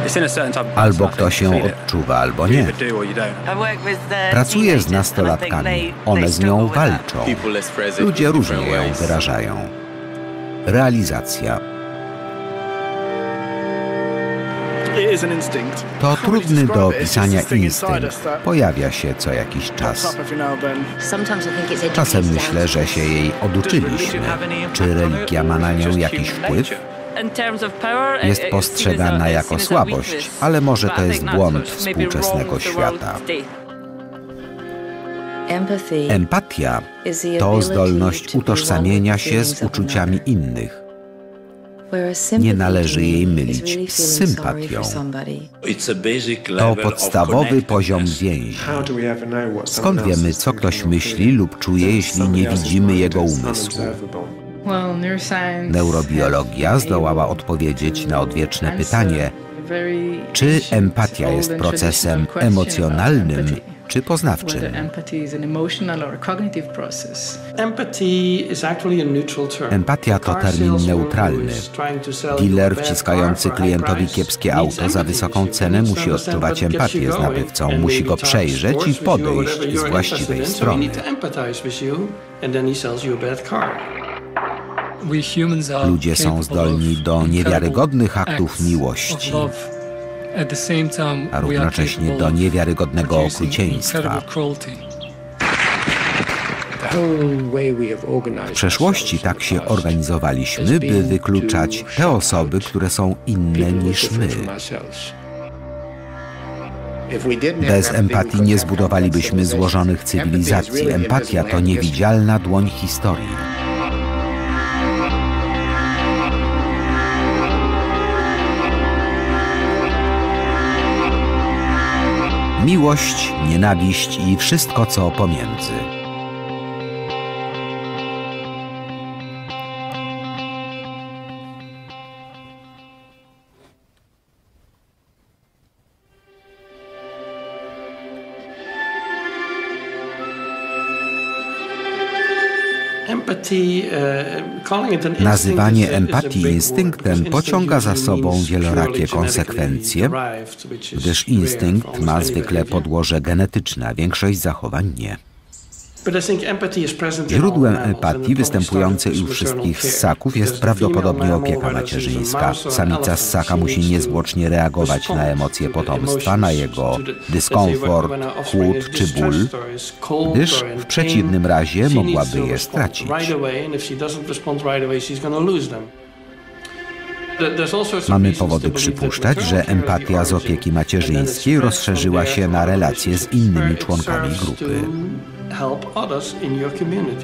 Albo ktoś ją odczuwa, albo nie. Pracuję z nastolatkami. One z nią walczą. Ludzie różnie ją wyrażają. Realizacja. To trudny do opisania instynkt. Pojawia się co jakiś czas. Czasem myślę, że się jej oduczyliśmy. Czy religia ma na nią jakiś wpływ? Jest postrzegana jako słabość, ale może to jest błąd współczesnego świata. Empatia to zdolność utożsamienia się z uczuciami innych. Nie należy jej mylić z sympatią. To podstawowy poziom więzi. Skąd wiemy, co ktoś myśli lub czuje, jeśli nie widzimy jego umysłu? Neurobiologia zdołała odpowiedzieć na odwieczne pytanie, czy empatia jest procesem emocjonalnym czy poznawczym. Empatia to termin neutralny. Dealer wciskający klientowi kiepskie auto za wysoką cenę musi odczuwać empatię z nabywcą, musi go przejrzeć i podejść z właściwej strony. Ludzie są zdolni do niewiarygodnych aktów miłości, a równocześnie do niewiarygodnego okrucieństwa. W przeszłości tak się organizowaliśmy, by wykluczać te osoby, które są inne niż my. Bez empatii nie zbudowalibyśmy złożonych cywilizacji. Empatia to niewidzialna dłoń historii. Miłość, nienawiść i wszystko, co pomiędzy. Nazywanie empatii instynktem pociąga za sobą wielorakie konsekwencje, gdyż instynkt ma zwykle podłoże genetyczne, a większość zachowań nie. Źródłem empatii występującej u wszystkich ssaków jest prawdopodobnie opieka macierzyńska. Samica ssaka musi niezwłocznie reagować na emocje potomstwa, na jego dyskomfort, głód czy ból, gdyż w przeciwnym razie mogłaby je stracić. Mamy powody przypuszczać, że empatia z opieki macierzyńskiej rozszerzyła się na relacje z innymi członkami grupy. Help others in your community.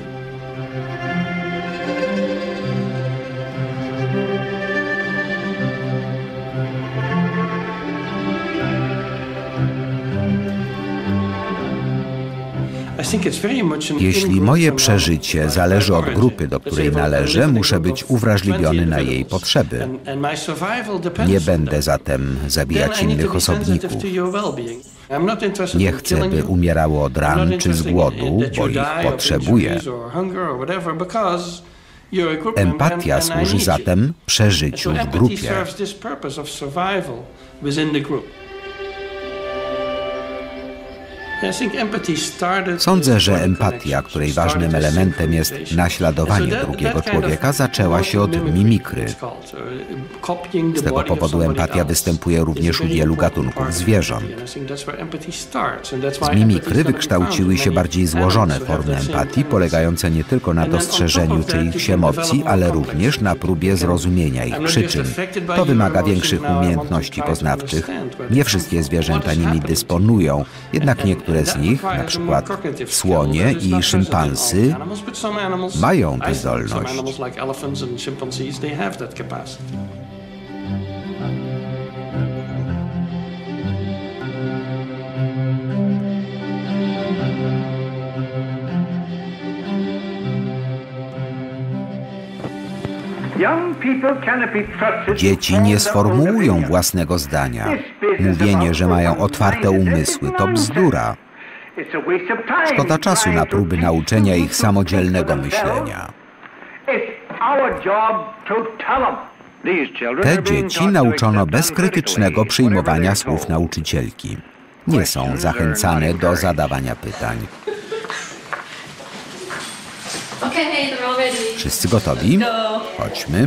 Jeśli moje przeżycie zależy od grupy, do której należę, muszę być uwrażliwiony na jej potrzeby. Nie będę zatem zabijać innych osobników. Nie chcę, by umierały od ran czy z głodu, bo ich potrzebuję. Empatia służy zatem przeżyciu w grupie. Sądzę, że empatia, której ważnym elementem jest naśladowanie drugiego człowieka, zaczęła się od mimikry. Z tego powodu empatia występuje również u wielu gatunków zwierząt. Z mimikry wykształciły się bardziej złożone formy empatii, polegające nie tylko na dostrzeżeniu czyichś emocji, ale również na próbie zrozumienia ich przyczyn. To wymaga większych umiejętności poznawczych. Nie wszystkie zwierzęta nimi dysponują, jednak niektóre z nich, na przykład słonie i szympansy, mają tę zdolność. Dzieci nie sformułują własnego zdania. Mówienie, że mają otwarte umysły, to bzdura. Szkoda czasu na próby nauczenia ich samodzielnego myślenia. Te dzieci nauczono bezkrytycznego przyjmowania słów nauczycielki. Nie są zachęcane do zadawania pytań. Wszyscy gotowi? Chodźmy.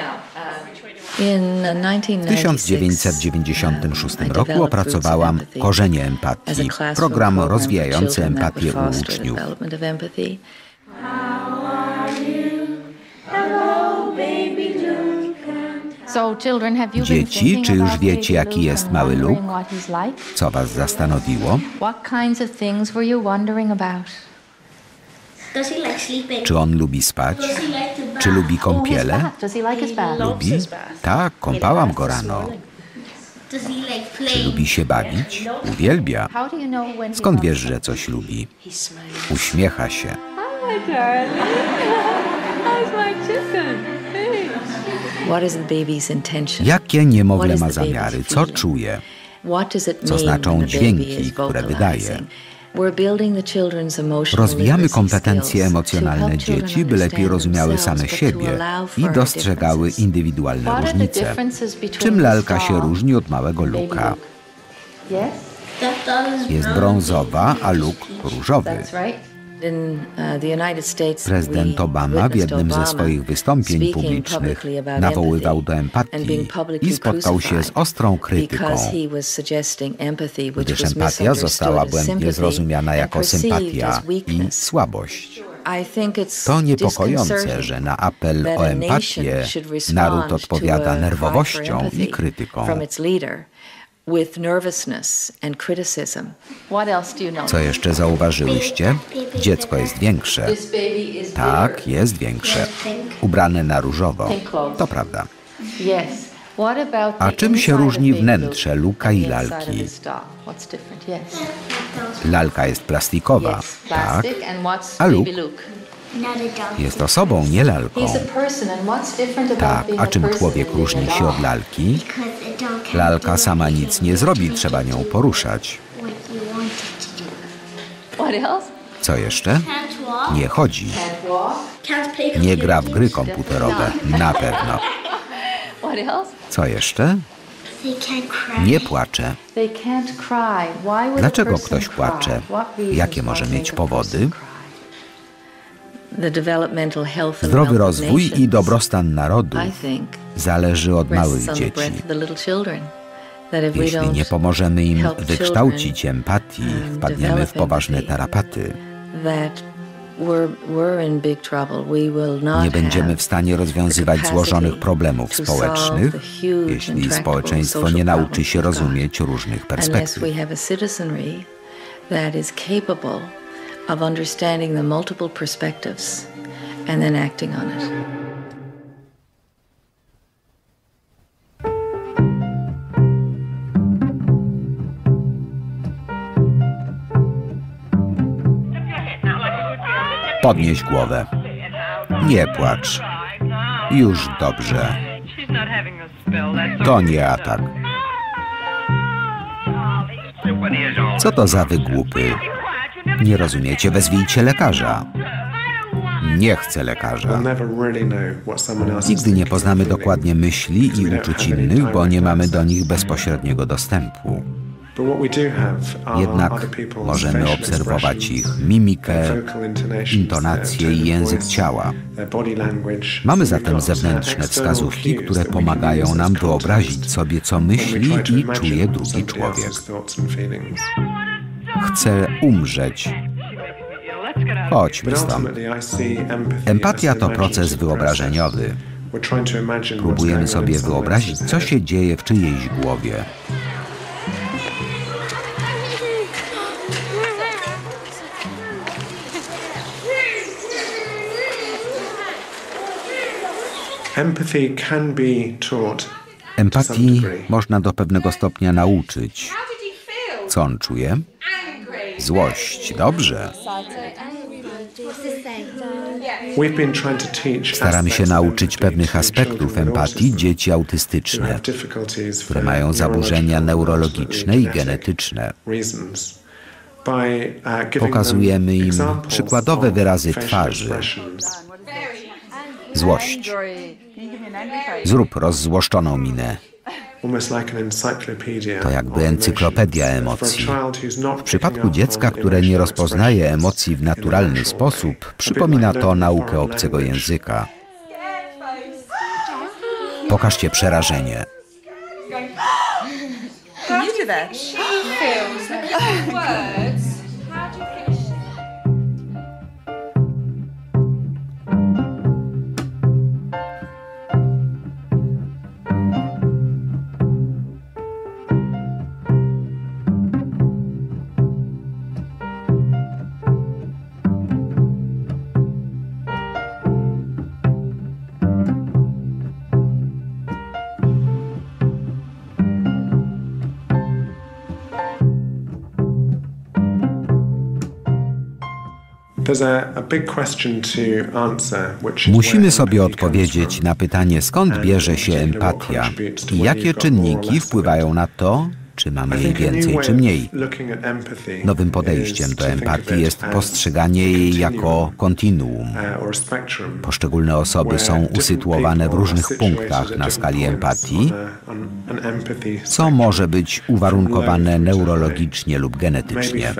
W 1996 roku opracowałam Korzenie empatii, program rozwijający empatię u uczniów. Dzieci, czy już wiecie, jaki jest mały Luke? Co was zastanowiło? Czy on lubi spać? Czy lubi kąpiele? Lubi? Tak, kąpałam go rano. Czy lubi się bawić? Uwielbia. Skąd wiesz, że coś lubi? Uśmiecha się. Jakie niemowlę ma zamiary? Co czuje? Co znaczą dźwięki, które wydaje? Rozwijamy kompetencje emocjonalne dzieci, by lepiej rozumiały same siebie i dostrzegały indywidualne różnice. Czym lalka się różni od małego Luka? Jest brązowa, a Luke różowy. Prezydent Obama w jednym ze swoich wystąpień publicznych nawoływał do empatii i spotkał się z ostrą krytyką, gdyż empatia została błędnie zrozumiana jako sympatia i słabość. To niepokojące, że na apel o empatię naród odpowiada nerwowością i krytyką. Co jeszcze zauważyłyście? Dziecko jest większe. Tak, jest większe. Ubrane na różowo. To prawda. A czym się różni wnętrze Luka i lalki? Lalka jest plastikowa, tak, a Luke jest osobą, nie lalką. Tak, a czym człowiek różni się od lalki? Lalka sama nic nie zrobi, trzeba nią poruszać. Co jeszcze? Nie chodzi. Nie gra w gry komputerowe, na pewno. Co jeszcze? Nie płacze. Dlaczego ktoś płacze? Jakie może mieć powody? Zdrowy rozwój i dobrostan narodu zależy od małych dzieci. Jeśli nie pomożemy im wykształcić empatii, wpadniemy w poważne tarapaty. Nie będziemy w stanie rozwiązywać złożonych problemów społecznych, jeśli społeczeństwo nie nauczy się rozumieć różnych perspektyw. Of understanding the multiple perspectives and then acting on it. Podnieś głowę. Nie płacz. Już dobrze. To nie atak. Co to za wygłupy? Nie rozumiecie? Wezwijcie lekarza. Nie chcę lekarza. Nigdy nie poznamy dokładnie myśli i uczuć innych, bo nie mamy do nich bezpośredniego dostępu. Jednak możemy obserwować ich mimikę, intonację i język ciała. Mamy zatem zewnętrzne wskazówki, które pomagają nam wyobrazić sobie, co myśli i czuje drugi człowiek. Chcę umrzeć. Chodźmy stąd. Empatia to proces wyobrażeniowy. Próbujemy sobie wyobrazić, co się dzieje w czyjejś głowie. Empatii można do pewnego stopnia nauczyć. Co on czuje? Złość. Dobrze. Staramy się nauczyć pewnych aspektów empatii dzieci autystyczne, które mają zaburzenia neurologiczne i genetyczne. Pokazujemy im przykładowe wyrazy twarzy. Złość. Zrób rozzłoszczoną minę. To jakby encyklopedia emocji. W przypadku dziecka, które nie rozpoznaje emocji w naturalny sposób, przypomina to naukę obcego języka. Pokażcie przerażenie. Musimy sobie odpowiedzieć na pytanie, skąd bierze się empatia i jakie czynniki wpływają na to, czy mamy jej więcej, czy mniej. Nowym podejściem do empatii jest postrzeganie jej jako kontinuum. Poszczególne osoby są usytuowane w różnych punktach na skali empatii, co może być uwarunkowane neurologicznie lub genetycznie.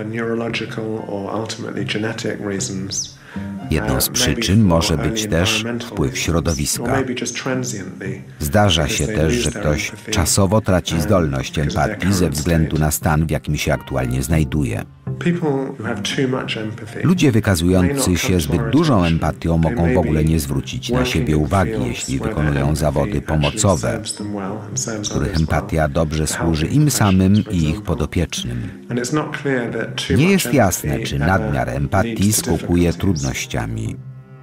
Jedną z przyczyn może być też wpływ środowiska. Zdarza się też, że ktoś czasowo traci zdolność empatii ze względu na stan, w jakim się aktualnie znajduje. Ludzie wykazujący się zbyt dużą empatią mogą w ogóle nie zwrócić na siebie uwagi, jeśli wykonują zawody pomocowe, w których empatia dobrze służy im samym i ich podopiecznym. Nie jest jasne, czy nadmiar empatii skutkuje trudnościami.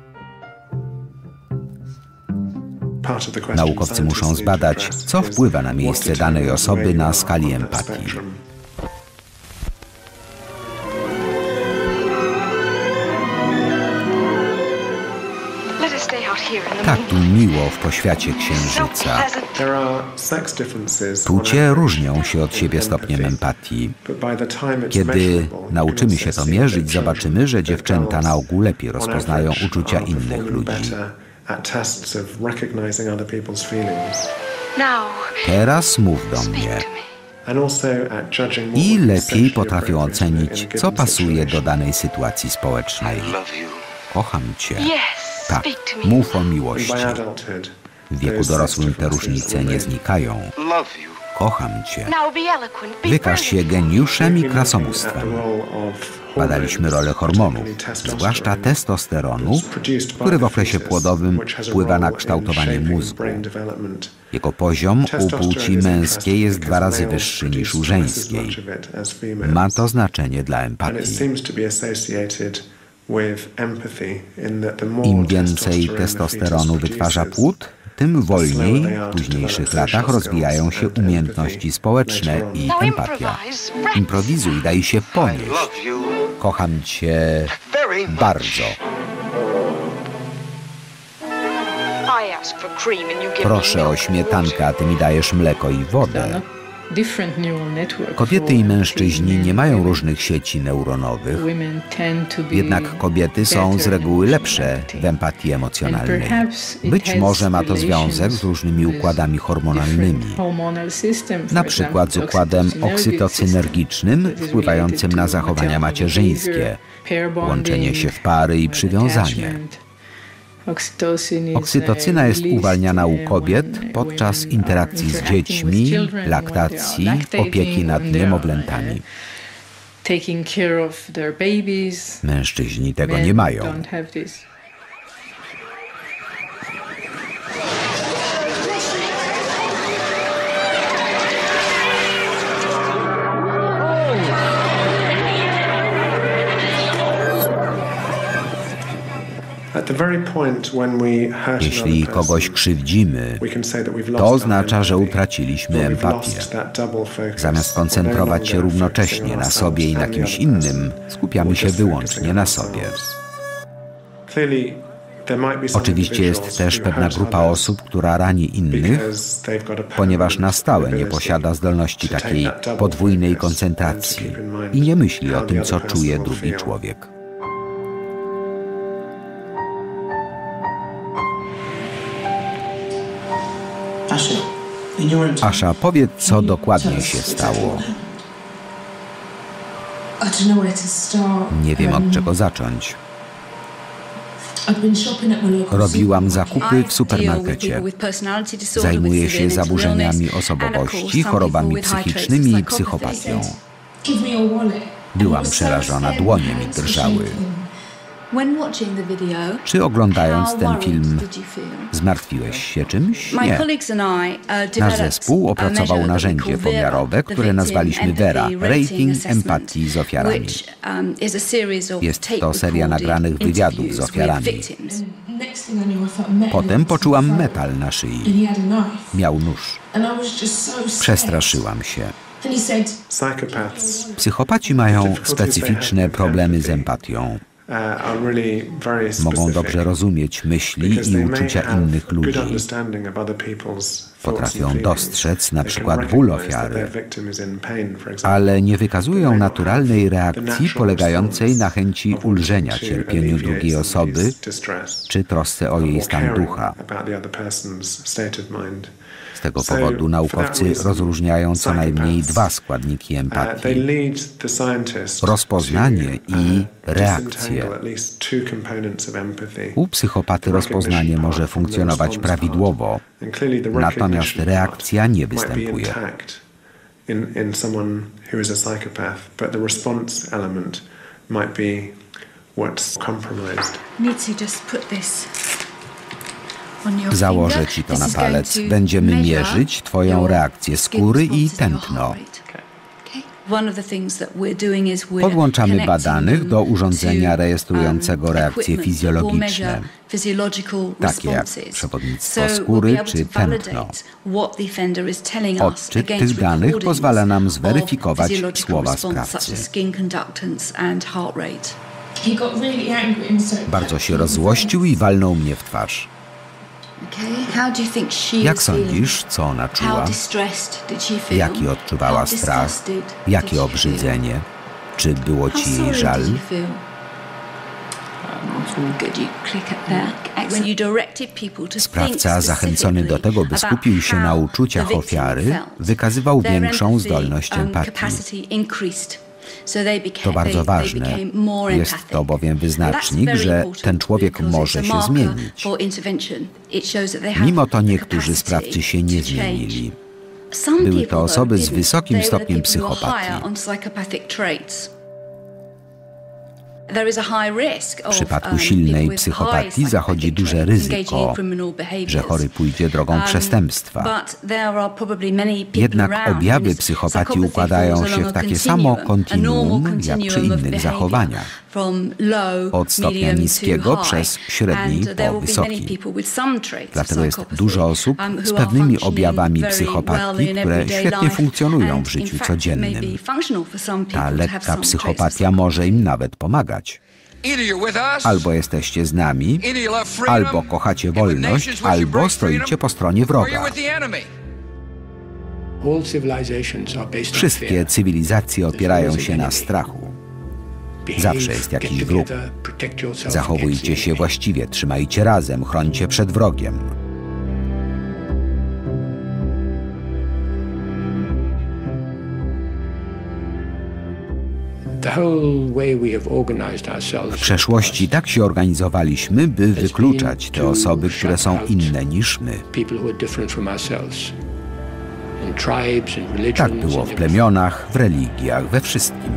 Naukowcy muszą zbadać, co wpływa na miejsce danej osoby na skali empatii. Tak tu miło w poświacie księżyca. Płcie różnią się od siebie stopniem empatii. Kiedy nauczymy się to mierzyć, zobaczymy, że dziewczęta na ogół lepiej rozpoznają uczucia innych ludzi. Teraz mów do mnie. I lepiej potrafią ocenić, co pasuje do danej sytuacji społecznej. Kocham cię. Tak, mów o miłości. W wieku dorosłym te różnice nie znikają. Kocham cię. Wykaż się geniuszem i krasomóstwem. Badaliśmy rolę hormonów, zwłaszcza testosteronu, który w okresie płodowym wpływa na kształtowanie mózgu. Jego poziom u płci męskiej jest 2 razy wyższy niż u żeńskiej. Ma to znaczenie dla empatii. Im więcej testosteronu wytwarza płód, tym wolniej w późniejszych latach rozwijają się umiejętności społeczne i empatia. Improwizuj, daj się ponieść. Kocham cię bardzo. Proszę o śmietankę, a ty mi dajesz mleko i wodę. Kobiety i mężczyźni nie mają różnych sieci neuronowych, jednak kobiety są z reguły lepsze w empatii emocjonalnej. Być może ma to związek z różnymi układami hormonalnymi, na przykład z układem oksytocynergicznym wpływającym na zachowania macierzyńskie, łączenie się w pary i przywiązanie. Oksytocyna jest uwalniana u kobiet podczas interakcji z dziećmi, laktacji, opieki nad niemowlętami. Mężczyźni tego nie mają. Jeśli kogoś krzywdzimy, to oznacza, że utraciliśmy empatię. Zamiast koncentrować się równocześnie na sobie i na kimś innym, skupiamy się wyłącznie na sobie. Oczywiście jest też pewna grupa osób, która rani innych, ponieważ na stałe nie posiada zdolności takiej podwójnej koncentracji i nie myśli o tym, co czuje drugi człowiek. Asha, powiedz, co dokładnie się stało. Nie wiem, od czego zacząć. Robiłam zakupy w supermarkecie. Zajmuję się zaburzeniami osobowości, chorobami psychicznymi i psychopatią. Byłam przerażona, dłonie mi drżały. Czy oglądając ten film zmartwiłeś się czymś? Nie. Nasz zespół opracował narzędzie pomiarowe, które nazwaliśmy Vera, rating empatii z ofiarami. Jest to seria nagranych wywiadów z ofiarami. Potem poczułam metal na szyi. Miał nóż. Przestraszyłam się. Psychopaci mają specyficzne problemy z empatią. Mogą dobrze rozumieć myśli i uczucia innych ludzi. Potrafią dostrzec na przykład ból ofiary, ale nie wykazują naturalnej reakcji polegającej na chęci ulżenia cierpieniu drugiej osoby czy trosce o jej stan ducha. Z tego powodu naukowcy rozróżniają co najmniej dwa składniki empatii: rozpoznanie i reakcję. U psychopaty rozpoznanie może funkcjonować prawidłowo, natomiast reakcja nie występuje. Założę ci to na palec. Będziemy mierzyć twoją reakcję skóry i tętno. Podłączamy badanych do urządzenia rejestrującego reakcje fizjologiczne, takie jak przewodnictwo skóry czy tętno. Odczyt tych danych pozwala nam zweryfikować słowa sprawcy. Bardzo się rozzłościł i walnął mnie w twarz. Jak sądzisz, co ona czuła? Jaki odczuwała strach? Jakie obrzydzenie? Czy było ci jej żal? Sprawca, zachęcony do tego, by skupił się na uczuciach ofiary, wykazywał większą zdolność empatii. To bardzo ważne. Jest to bowiem wyznacznik, że ten człowiek może się zmienić. Mimo to niektórzy sprawcy się nie zmienili. Były to osoby z wysokim stopniem psychopatii. W przypadku silnej psychopatii zachodzi duże ryzyko, że chory pójdzie drogą przestępstwa. Jednak objawy psychopatii układają się w takie samo kontinuum jak przy innych zachowaniach. Od stopnia niskiego przez średni po wysoki. Dlatego jest dużo osób z pewnymi objawami psychopatii, które świetnie funkcjonują w życiu codziennym. Ta lekka psychopatia może im nawet pomagać. Albo jesteście z nami, albo kochacie wolność, albo stoicie po stronie wroga. Wszystkie cywilizacje opierają się na strachu. Zawsze jest jakiś wróg. Zachowujcie się właściwie, trzymajcie razem, chrońcie przed wrogiem. W przeszłości tak się organizowaliśmy, by wykluczać te osoby, które są inne niż my. Tak było w plemionach, w religiach, we wszystkim.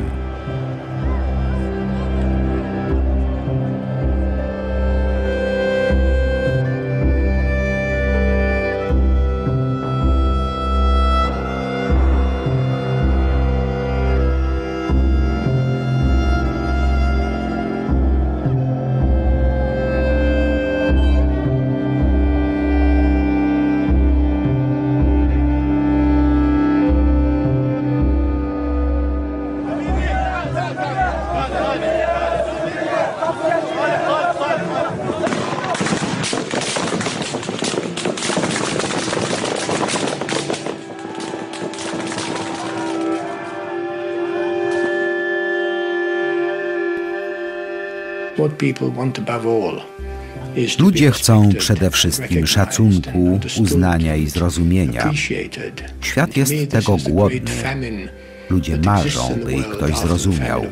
Ludzie chcą przede wszystkim szacunku, uznania i zrozumienia. Świat jest tego głodny. Ludzie marzą, by ich ktoś zrozumiał.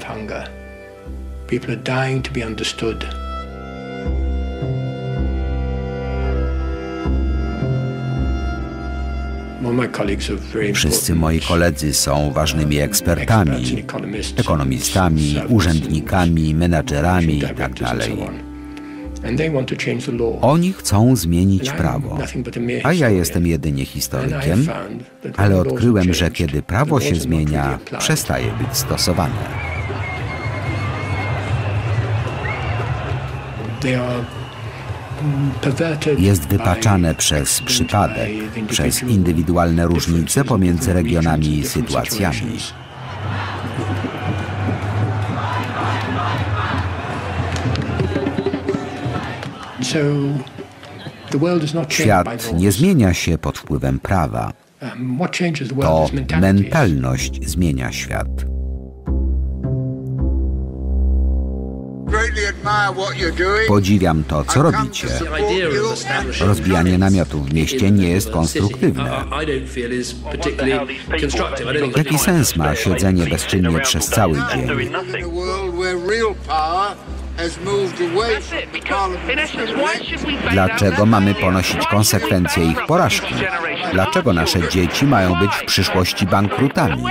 Wszyscy moi koledzy są ważnymi ekspertami, ekonomistami, urzędnikami, menadżerami itd. Oni chcą zmienić prawo, a ja jestem jedynie historykiem, ale odkryłem, że kiedy prawo się zmienia, przestaje być stosowane. Jest wypaczane przez przypadek, przez indywidualne różnice pomiędzy regionami i sytuacjami. Świat nie zmienia się pod wpływem prawa. To mentalność zmienia świat. Podziwiam to, co robicie. Rozbijanie namiotów w mieście nie jest konstruktywne. Jaki sens ma siedzenie bezczynnie przez cały dzień? Dlaczego mamy ponosić konsekwencje ich porażki? Dlaczego nasze dzieci mają być w przyszłości bankrutami?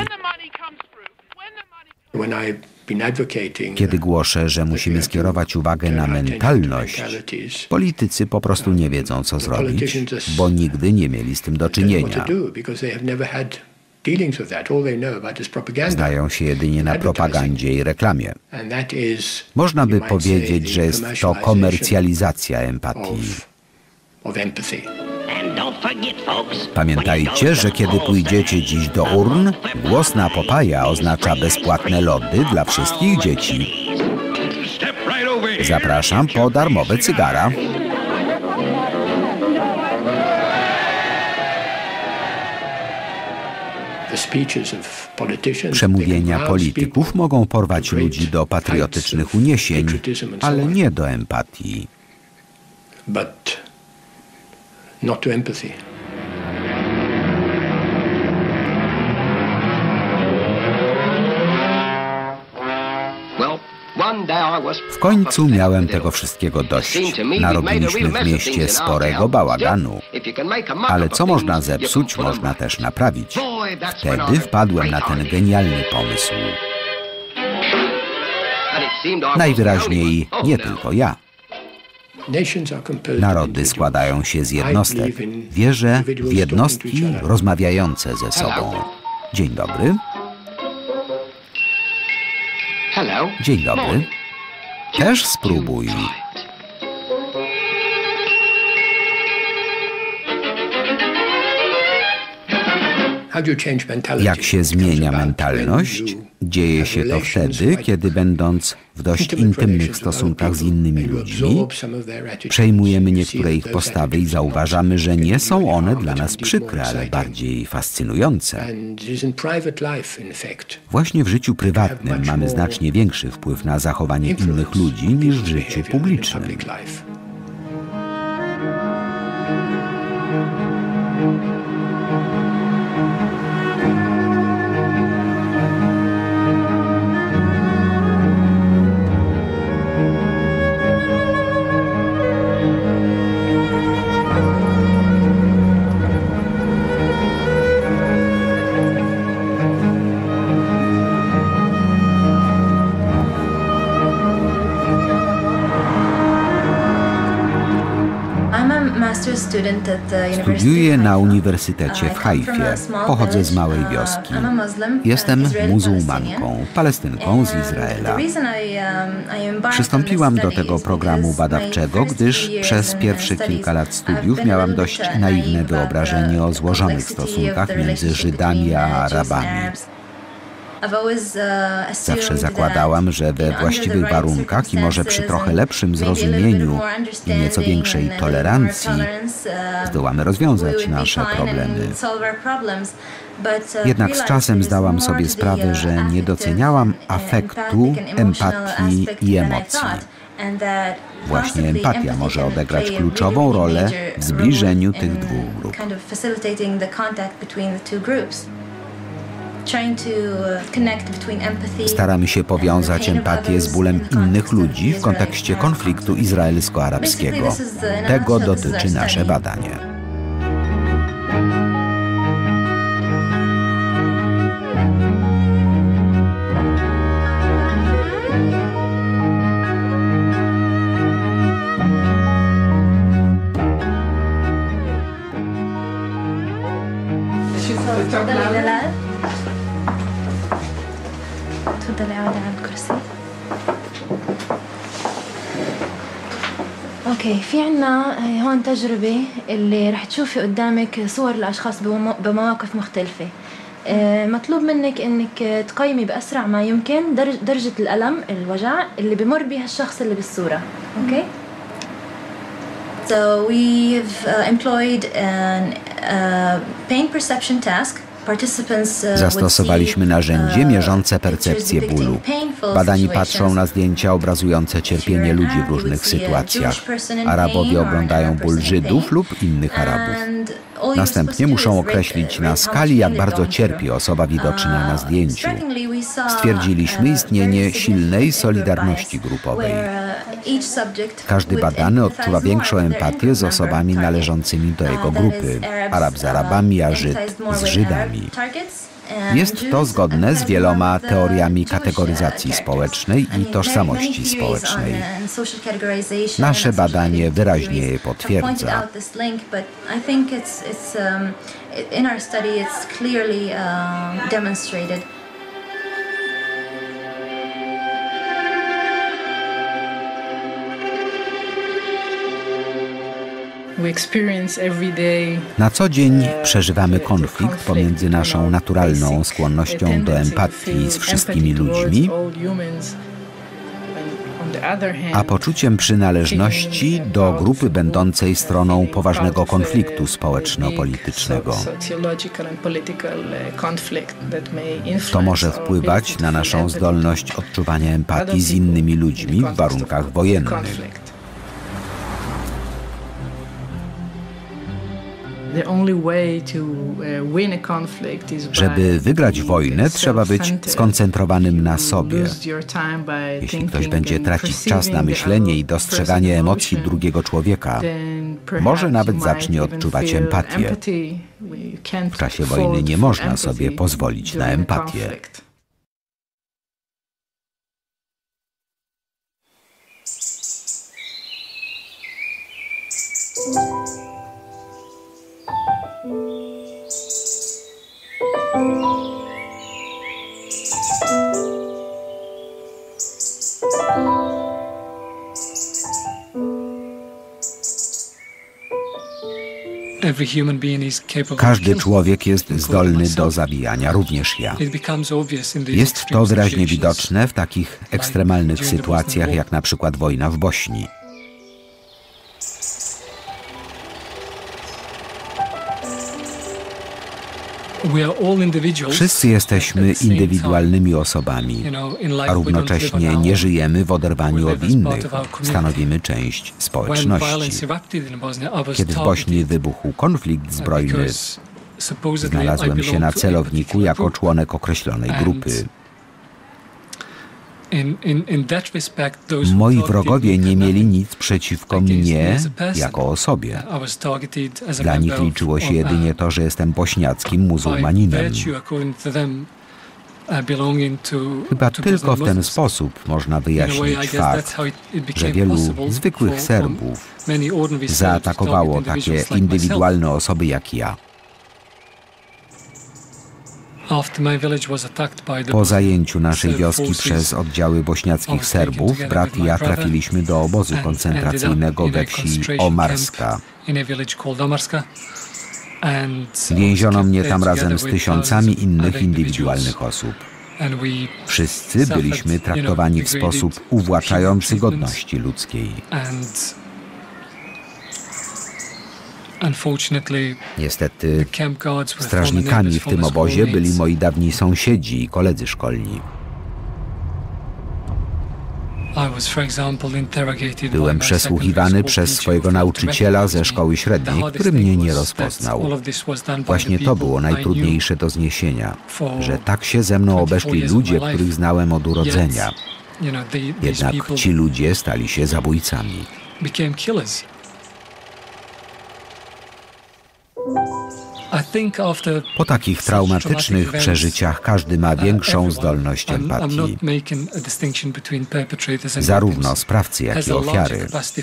Kiedy głoszę, że musimy skierować uwagę na mentalność, politycy po prostu nie wiedzą, co zrobić, bo nigdy nie mieli z tym do czynienia. Znają się jedynie na propagandzie i reklamie. Można by powiedzieć, że jest to komercjalizacja empatii. Pamiętajcie, że kiedy pójdziecie dziś do urn, głos na Popaja oznacza bezpłatne lody dla wszystkich dzieci. Zapraszam po darmowe cygara. Przemówienia polityków mogą porwać ludzi do patriotycznych uniesień, ale nie do empatii. W końcu miałem tego wszystkiego dość. Narobiliśmy w mieście sporego bałaganu. Ale co można zepsuć, można też naprawić. Wtedy wpadłem na ten genialny pomysł. Najwyraźniej nie tylko ja. Narody składają się z jednostek. Wierzę w jednostki rozmawiające ze sobą. Dzień dobry. Dzień dobry. Też spróbuj. Jak się zmienia mentalność? Dzieje się to wtedy, kiedy będąc w dość intymnych stosunkach z innymi ludźmi, przejmujemy niektóre ich postawy i zauważamy, że nie są one dla nas przykre, ale bardziej fascynujące. Właśnie w życiu prywatnym mamy znacznie większy wpływ na zachowanie innych ludzi niż w życiu publicznym. Studiuję na uniwersytecie w Haifie. Pochodzę z małej wioski. Jestem muzułmanką, Palestynką z Izraela. Przystąpiłam do tego programu badawczego, gdyż przez pierwsze kilka lat studiów miałam dość naiwne wyobrażenie o złożonych stosunkach między Żydami a Arabami. Zawsze zakładałam, że we właściwych warunkach i może przy trochę lepszym zrozumieniu i nieco większej tolerancji zdołamy rozwiązać nasze problemy. Jednak z czasem zdałam sobie sprawę, że nie doceniałam afektu, empatii i emocji. Właśnie empatia może odegrać kluczową rolę w zbliżeniu tych dwóch grup. Staramy się powiązać empatię z bólem innych ludzi w kontekście konfliktu izraelsko-arabskiego. Tego dotyczy nasze badanie. اوكي في عنا هون تجربة اللي رح تشوفي قدامك صور لأشخاص بمواقف مختلفة. مطلوب منك انك تقيمي بأسرع ما يمكن درجة الألم الوجع اللي بمر بها الشخص اللي بالصورة. اوكي. So we've employed an pain perception task. Zastosowaliśmy narzędzie mierzące percepcję bólu. Badani patrzą na zdjęcia obrazujące cierpienie ludzi w różnych sytuacjach. Arabowie oglądają ból Żydów lub innych Arabów. Następnie muszą określić na skali, jak bardzo cierpi osoba widoczna na zdjęciu. Stwierdziliśmy istnienie silnej solidarności grupowej. Każdy badany odczuwa większą empatię z osobami należącymi do jego grupy. Arab z Arabami, a Żyd z Żydami. Jest to zgodne z wieloma teoriami kategoryzacji społecznej i tożsamości społecznej. Nasze badanie wyraźnie je potwierdza. Na co dzień przeżywamy konflikt pomiędzy naszą naturalną skłonnością do empatii z wszystkimi ludźmi, a poczuciem przynależności do grupy będącej stroną poważnego konfliktu społeczno-politycznego. To może wpływać na naszą zdolność odczuwania empatii z innymi ludźmi w warunkach wojennych. Żeby wygrać wojnę, trzeba być skoncentrowanym na sobie. Jeśli ktoś będzie tracić czas na myślenie i dostrzeganie emocji drugiego człowieka, może nawet zacznie odczuwać empatię. W czasie wojny nie można sobie pozwolić na empatię. Każdy człowiek jest zdolny do zabijania, również ja. Jest to wyraźnie widoczne w takich ekstremalnych sytuacjach, jak na przykład wojna w Bośni. Wszyscy jesteśmy indywidualnymi osobami, a równocześnie nie żyjemy w oderwaniu od innych, stanowimy część społeczności. Kiedy w Bośni wybuchł konflikt zbrojny, znalazłem się na celowniku jako członek określonej grupy. Moi wrogowie nie mieli nic przeciwko mnie jako osobie. Dla nich liczyło się jedynie to, że jestem bośniackim muzułmaninem. Chyba tylko w ten sposób można wyjaśnić fakt, że wielu zwykłych Serbów zaatakowało takie indywidualne osoby jak ja. Po zajęciu naszej wioski przez oddziały bośniackich Serbów, brat i ja trafiliśmy do obozu koncentracyjnego we wsi Omarska. Więziono mnie tam razem z tysiącami innych indywidualnych osób. Wszyscy byliśmy traktowani w sposób uwłaczający godności ludzkiej. Niestety, strażnikami w tym obozie byli moi dawni sąsiedzi i koledzy szkolni. Byłem przesłuchiwany przez swojego nauczyciela ze szkoły średniej, który mnie nie rozpoznał. Właśnie to było najtrudniejsze do zniesienia, że tak się ze mną obeszli ludzie, których znałem od urodzenia. Jednak ci ludzie stali się zabójcami. Po takich traumatycznych przeżyciach każdy ma większą zdolność empatii. Zarówno sprawcy, jak i ofiary.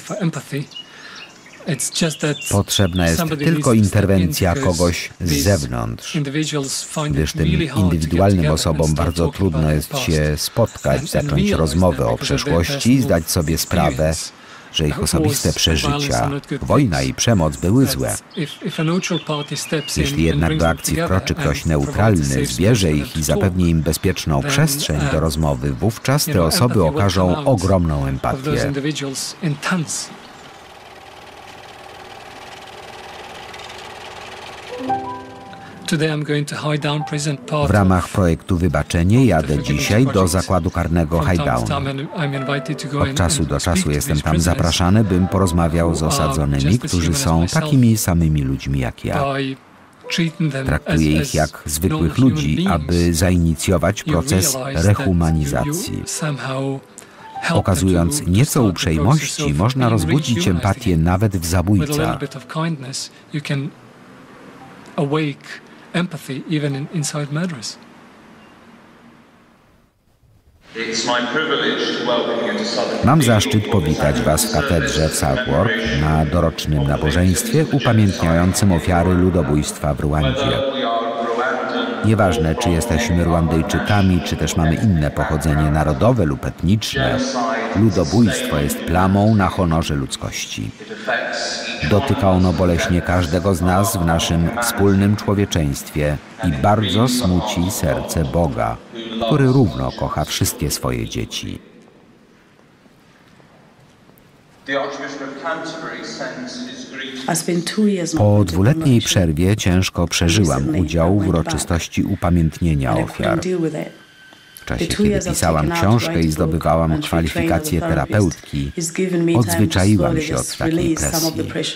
Potrzebna jest tylko interwencja kogoś z zewnątrz, gdyż tym indywidualnym osobom bardzo trudno jest się spotkać, zacząć rozmowę o przeszłości i zdać sobie sprawę, że ich osobiste przeżycia, wojna i przemoc były złe. Jeśli jednak do akcji wkroczy ktoś neutralny, zbierze ich i zapewni im bezpieczną przestrzeń do rozmowy, wówczas te osoby okażą ogromną empatię. W ramach projektu Wybaczenie jadę dzisiaj do zakładu karnego Highdown. Od czasu do czasu jestem tam zapraszany, bym porozmawiał z osadzonymi, którzy są takimi samymi ludźmi jak ja. Traktuję ich jak zwykłych ludzi, aby zainicjować proces rehumanizacji. Okazując nieco uprzejmości, można rozbudzić empatię nawet w zabójcach. Empathy even inside murderers. Mam zaszczyt powitać Was w katedrze w Southwark na dorocznym nabożeństwie upamiętniającym ofiary ludobójstwa w Rwandzie. Nieważne, czy jesteśmy Rwandyjczykami, czy też mamy inne pochodzenie narodowe lub etniczne, ludobójstwo jest plamą na honorze ludzkości. Dotyka ono boleśnie każdego z nas w naszym wspólnym człowieczeństwie i bardzo smuci serce Boga, który równo kocha wszystkie swoje dzieci. Po dwuletniej przerwie ciężko przeżyłam udział w uroczystości upamiętnienia ofiar. W czasie, kiedy pisałam książkę i zdobywałam kwalifikacje terapeutki, odzwyczaiłam się od takiej presji.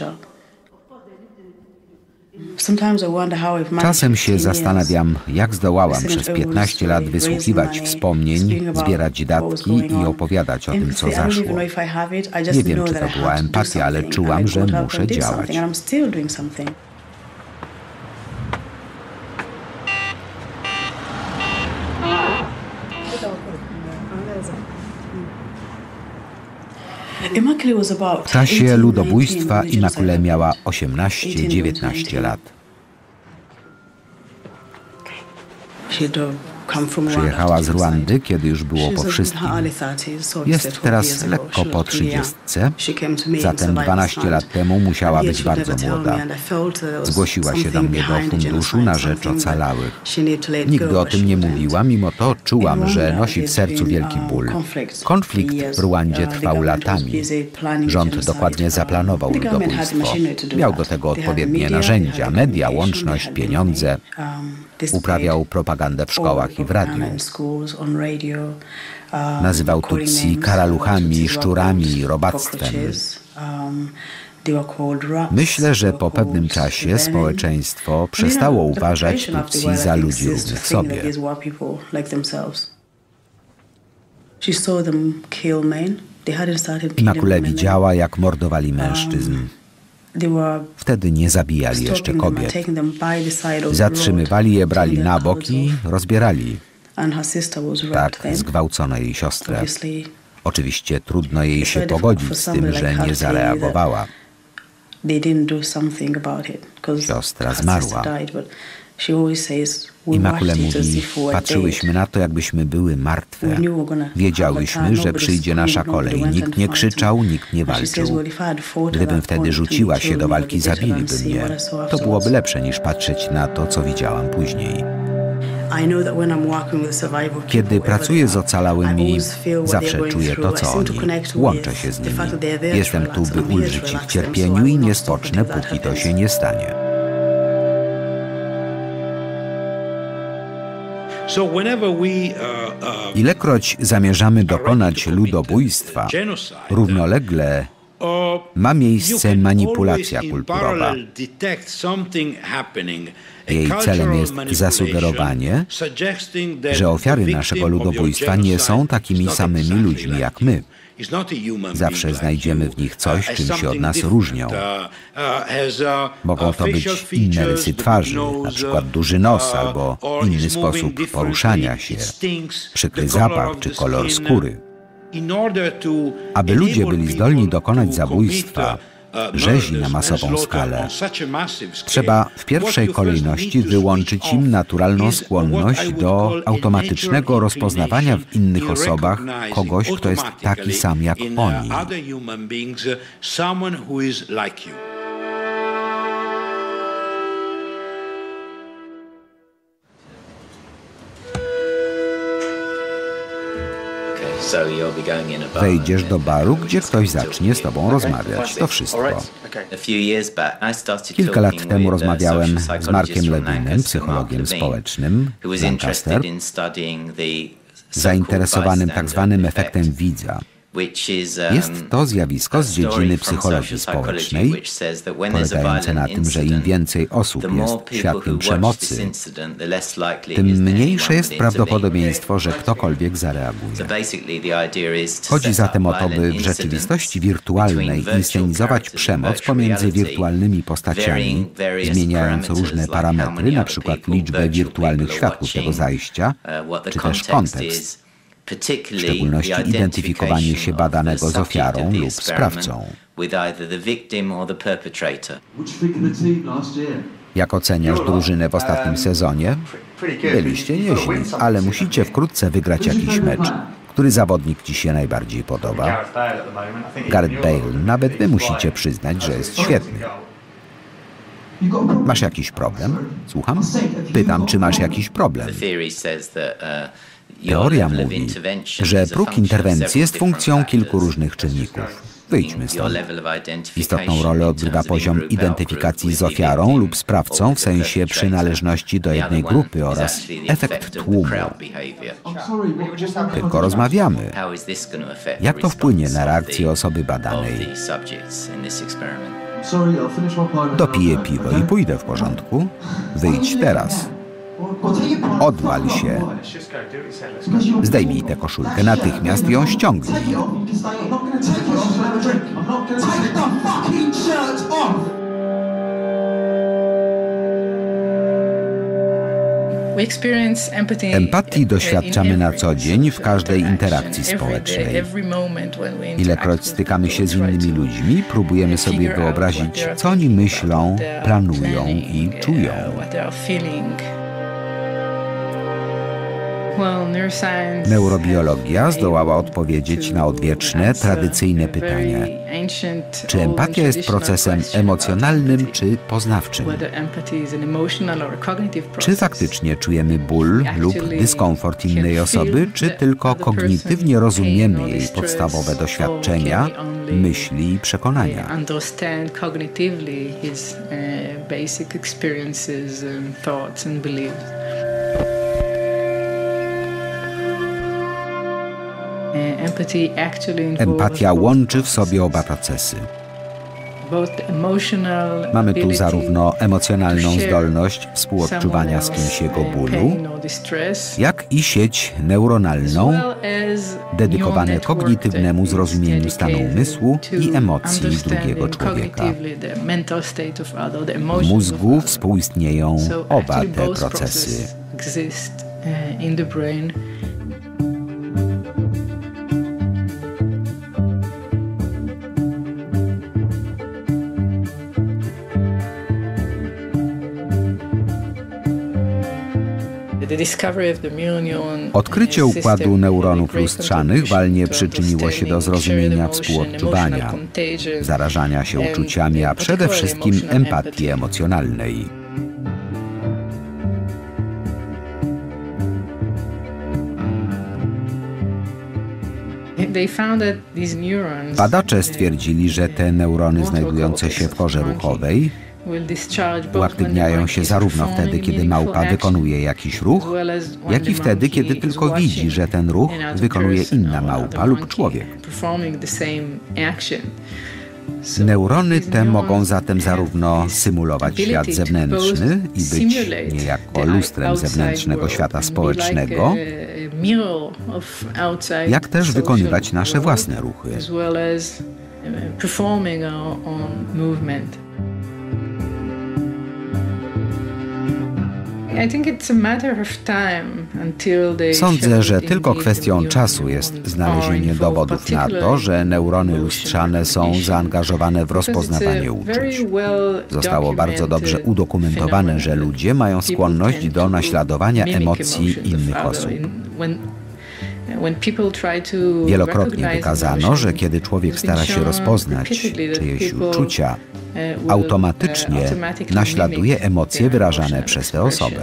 Czasem się zastanawiam, jak zdołałam przez 15 lat wysłuchiwać wspomnień, zbierać datki i opowiadać o tym, co zaszło. Nie wiem, czy to była empatia, ale czułam, że muszę działać. W czasie ludobójstwa Immaculée miała 18-19 lat. Przyjechała z Rwandy, kiedy już było po wszystkim. Jest teraz lekko po 30, zatem 12 lat temu musiała być bardzo młoda. Zgłosiła się do mnie do funduszu na rzecz ocalałych. Nigdy o tym nie mówiła, mimo to czułam, że nosi w sercu wielki ból. Konflikt w Rwandzie trwał latami. Rząd dokładnie zaplanował ludobójstwo. Miał do tego odpowiednie narzędzia, media, łączność, pieniądze. Uprawiał propagandę w szkołach i w radiu. Nazywał Tutsi karaluchami, szczurami i robactwem. Myślę, że po pewnym czasie społeczeństwo przestało uważać Tutsi za ludzi równych sobie. Immaculée widziała, jak mordowali mężczyzn. Wtedy nie zabijali jeszcze kobiet. Zatrzymywali je, brali na bok i rozbierali. Tak zgwałcono jej siostrę. Oczywiście trudno jej się pogodzić z tym, że nie zareagowała. Siostra zmarła. Immaculée mówi, patrzyłyśmy na to, jakbyśmy były martwe. Wiedziałyśmy, że przyjdzie nasza kolej. Nikt nie krzyczał, nikt nie walczył. Gdybym wtedy rzuciła się do walki, zabiliby mnie. To byłoby lepsze niż patrzeć na to, co widziałam później. Kiedy pracuję z ocalałymi, zawsze czuję to, co oni. Łączę się z nimi. Jestem tu, by ulżyć ich cierpieniu i nie spocznę, póki to się nie stanie. Ilekroć zamierzamy dokonać ludobójstwa, równolegle ma miejsce manipulacja kulturowa. Jej celem jest zasugerowanie, że ofiary naszego ludobójstwa nie są takimi samymi ludźmi jak my. Zawsze znajdziemy w nich coś, czym się od nas różnią. Mogą to być inne rysy twarzy, na przykład duży nos albo inny sposób poruszania się, przykry zapach czy kolor skóry. Aby ludzie byli zdolni dokonać zabójstwa, rzezi na masową skalę, trzeba w pierwszej kolejności wyłączyć im naturalną skłonność do automatycznego rozpoznawania w innych osobach kogoś, kto jest taki sam jak oni. Wejdziesz do baru, gdzie ktoś zacznie z tobą rozmawiać. To wszystko. Kilka lat temu rozmawiałem z Markiem Lewinem, psychologiem społecznym z Lancaster, zainteresowanym tak zwanym efektem widza. Jest to zjawisko z dziedziny psychologii społecznej, polegające na tym, że im więcej osób jest świadkiem przemocy, tym mniejsze jest prawdopodobieństwo, że ktokolwiek zareaguje. Chodzi zatem o to, by w rzeczywistości wirtualnej inscenizować przemoc pomiędzy wirtualnymi postaciami, zmieniając różne parametry, na przykład liczbę wirtualnych świadków tego zajścia, czy też kontekst. W szczególności identyfikowanie się badanego z ofiarą lub sprawcą. Jak oceniasz drużynę w ostatnim sezonie? Byliście nieźli, ale musicie wkrótce wygrać jakiś mecz. Który zawodnik ci się najbardziej podoba? Gareth Bale. Nawet wy musicie przyznać, że jest świetny. Masz jakiś problem? Słucham? Pytam, czy masz jakiś problem. Teoria mówi, że próg interwencji jest funkcją kilku różnych czynników. Wyjdźmy stąd. Istotną rolę odgrywa poziom identyfikacji z ofiarą lub sprawcą w sensie przynależności do jednej grupy oraz efekt tłumu. Tylko rozmawiamy. Jak to wpłynie na reakcję osoby badanej? Dopiję piwo i pójdę, w porządku? Wyjdź teraz. Odwal się. Zdejmij tę koszulkę, natychmiast ją ściągnij. Empatii doświadczamy na co dzień w każdej interakcji społecznej. Ilekroć stykamy się z innymi ludźmi, próbujemy sobie wyobrazić, co oni myślą, planują i czują. Neurobiologia zdołała odpowiedzieć na odwieczne, tradycyjne pytanie: czy empatia jest procesem emocjonalnym czy poznawczym? Czy faktycznie czujemy ból lub dyskomfort innej osoby, czy tylko kognitywnie rozumiemy jej podstawowe doświadczenia, myśli i przekonania? Empatia łączy w sobie oba procesy. Mamy tu zarówno emocjonalną zdolność współodczuwania z kimś jego bólu, jak i sieć neuronalną dedykowane kognitywnemu zrozumieniu stanu umysłu i emocji drugiego człowieka. W mózgu współistnieją oba te procesy. Odkrycie układu neuronów lustrzanych walnie przyczyniło się do zrozumienia współodczuwania, zarażania się uczuciami, a przede wszystkim empatii emocjonalnej. Badacze stwierdzili, że te neurony znajdujące się w korze ruchowej Uaktywniają się zarówno wtedy, kiedy małpa wykonuje jakiś ruch, jak i wtedy, kiedy tylko widzi, że ten ruch wykonuje inna małpa lub człowiek. Neurony te mogą zatem zarówno symulować świat zewnętrzny i być niejako lustrem zewnętrznego świata społecznego, jak też wykonywać nasze własne ruchy. Sądzę, że tylko kwestią czasu jest znalezienie dowodów na to, że neurony lustrzane są zaangażowane w rozpoznawanie uczuć. Zostało bardzo dobrze udokumentowane, że ludzie mają skłonność do naśladowania emocji innych osób. Wielokrotnie wykazano, że kiedy człowiek stara się rozpoznać czyjeś uczucia, automatycznie naśladuje emocje wyrażane przez tę osobę.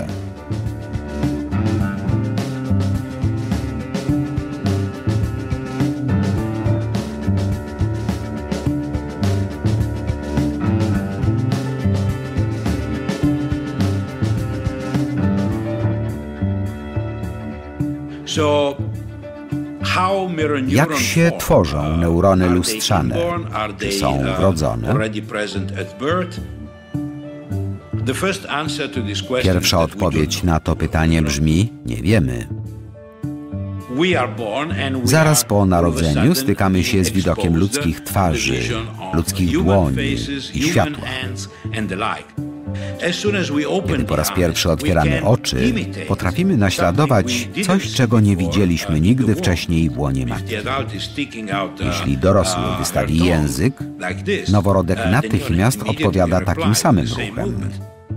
Jak się tworzą neurony lustrzane? Czy są wrodzone? Pierwsza odpowiedź na to pytanie brzmi: nie wiemy. Zaraz po narodzeniu stykamy się z widokiem ludzkich twarzy, ludzkich dłoni i światła. Kiedy po raz pierwszy otwieramy oczy, potrafimy naśladować coś, czego nie widzieliśmy nigdy wcześniej w łonie matki. Jeśli dorosły wystawi język, noworodek natychmiast odpowiada takim samym ruchem.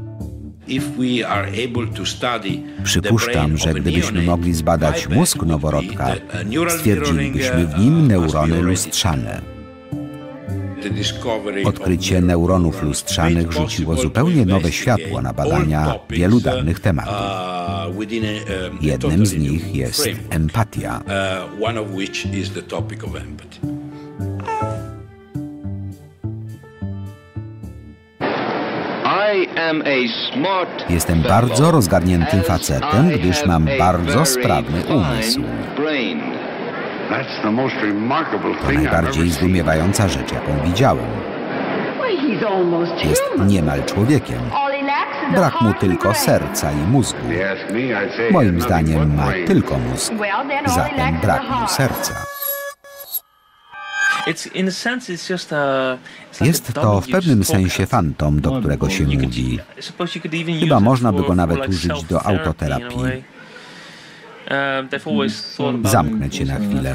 Przypuszczam, że gdybyśmy mogli zbadać mózg noworodka, stwierdzilibyśmy w nim neurony lustrzane. Odkrycie neuronów lustrzanych rzuciło zupełnie nowe światło na badania wielu dawnych tematów. Jednym z nich jest empatia. Jestem bardzo rozgarniętym facetem, gdyż mam bardzo sprawny umysł. To najbardziej zdumiewająca rzecz, jaką widziałem. Jest niemal człowiekiem. Brak mu tylko serca i mózgu. Moim zdaniem ma tylko mózg, zatem brak mu serca. Jest to w pewnym sensie fantom, do którego się mówi. Chyba można by go nawet użyć do autoterapii. Zamknę cię na chwilę.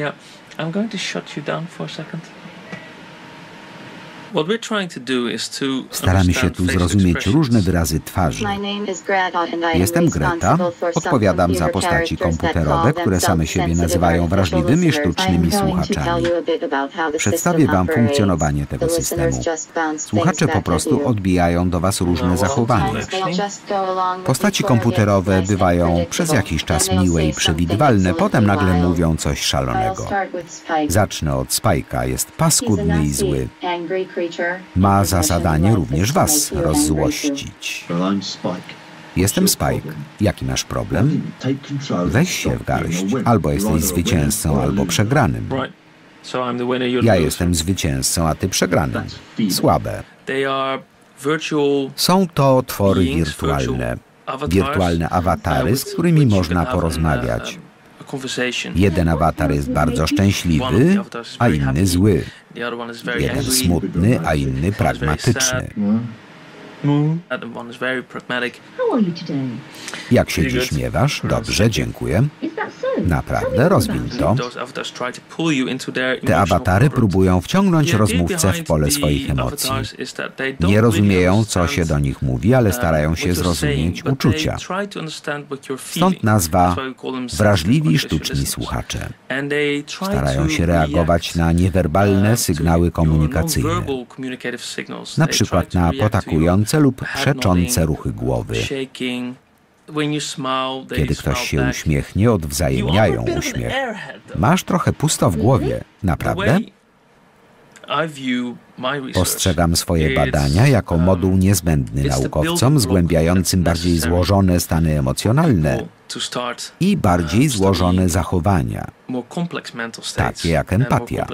Staramy się tu zrozumieć różne wyrazy twarzy. Jestem Greta, odpowiadam za postaci komputerowe, które same siebie nazywają wrażliwymi sztucznymi słuchaczami. Przedstawię wam funkcjonowanie tego systemu. Słuchacze po prostu odbijają do was różne zachowania. Postaci komputerowe bywają przez jakiś czas miłe i przewidywalne, potem nagle mówią coś szalonego. Zacznę od Spike'a, jest paskudny i zły. Ma za zadanie również was rozzłościć. Jestem Spike. Jaki masz problem? Weź się w garść. Albo jesteś zwycięzcą, albo przegranym. Ja jestem zwycięzcą, a ty przegranym. Słabe. Są to twory wirtualne. Wirtualne awatary, z którymi można porozmawiać. Jeden awatar jest bardzo szczęśliwy, a inny zły. Jeden smutny, a inny pragmatyczny. Jak się dziś miewasz? Dobrze, dziękuję. Naprawdę, rozwiń to. Te awatary próbują wciągnąć rozmówcę w pole swoich emocji. Nie rozumieją, co się do nich mówi, ale starają się zrozumieć uczucia. Stąd nazwa wrażliwi sztuczni słuchacze. Starają się reagować na niewerbalne sygnały komunikacyjne. Na przykład na potakujące lub przeczące ruchy głowy. Kiedy ktoś się uśmiechnie, odwzajemniają uśmiech. Masz trochę pusto w głowie, naprawdę? Postrzegam swoje badania jako moduł niezbędny naukowcom zgłębiającym bardziej złożone stany emocjonalne i bardziej złożone zachowania, takie jak empatia.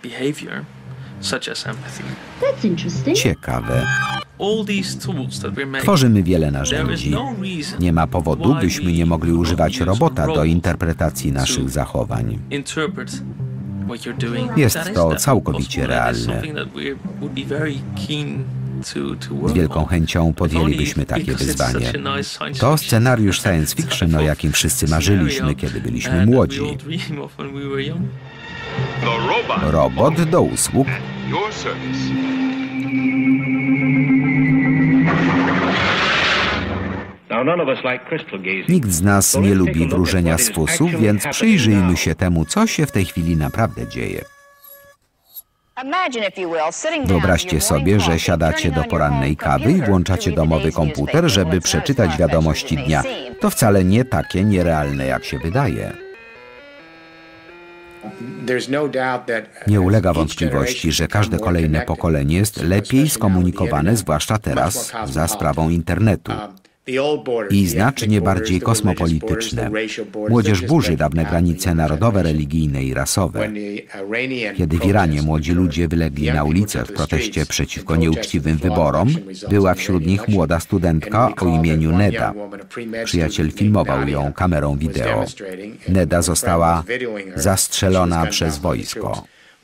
Ciekawe. Tworzymy wiele narzędzi. Nie ma powodu, byśmy nie mogli używać robota do interpretacji naszych zachowań. Jest to całkowicie realne. Z wielką chęcią podjęlibyśmy takie wyzwanie. To scenariusz science fiction, o jakim wszyscy marzyliśmy, kiedy byliśmy młodzi. Robot do usług. Nikt z nas nie lubi wróżenia z fusów, więc przyjrzyjmy się temu, co się w tej chwili naprawdę dzieje. Wyobraźcie sobie, że siadacie do porannej kawy i włączacie domowy komputer, żeby przeczytać wiadomości dnia. To wcale nie takie nierealne, jak się wydaje. Nie ulega wątpliwości, że każde kolejne pokolenie jest lepiej skomunikowane, zwłaszcza teraz, za sprawą internetu. I znacznie bardziej kosmopolityczne. Młodzież burzy dawne granice narodowe, religijne i rasowe. Kiedy w Iranie młodzi ludzie wylegli na ulicę w proteście przeciwko nieuczciwym wyborom, była wśród nich młoda studentka o imieniu Neda. Przyjaciel filmował ją kamerą wideo. Neda została zastrzelona przez wojsko.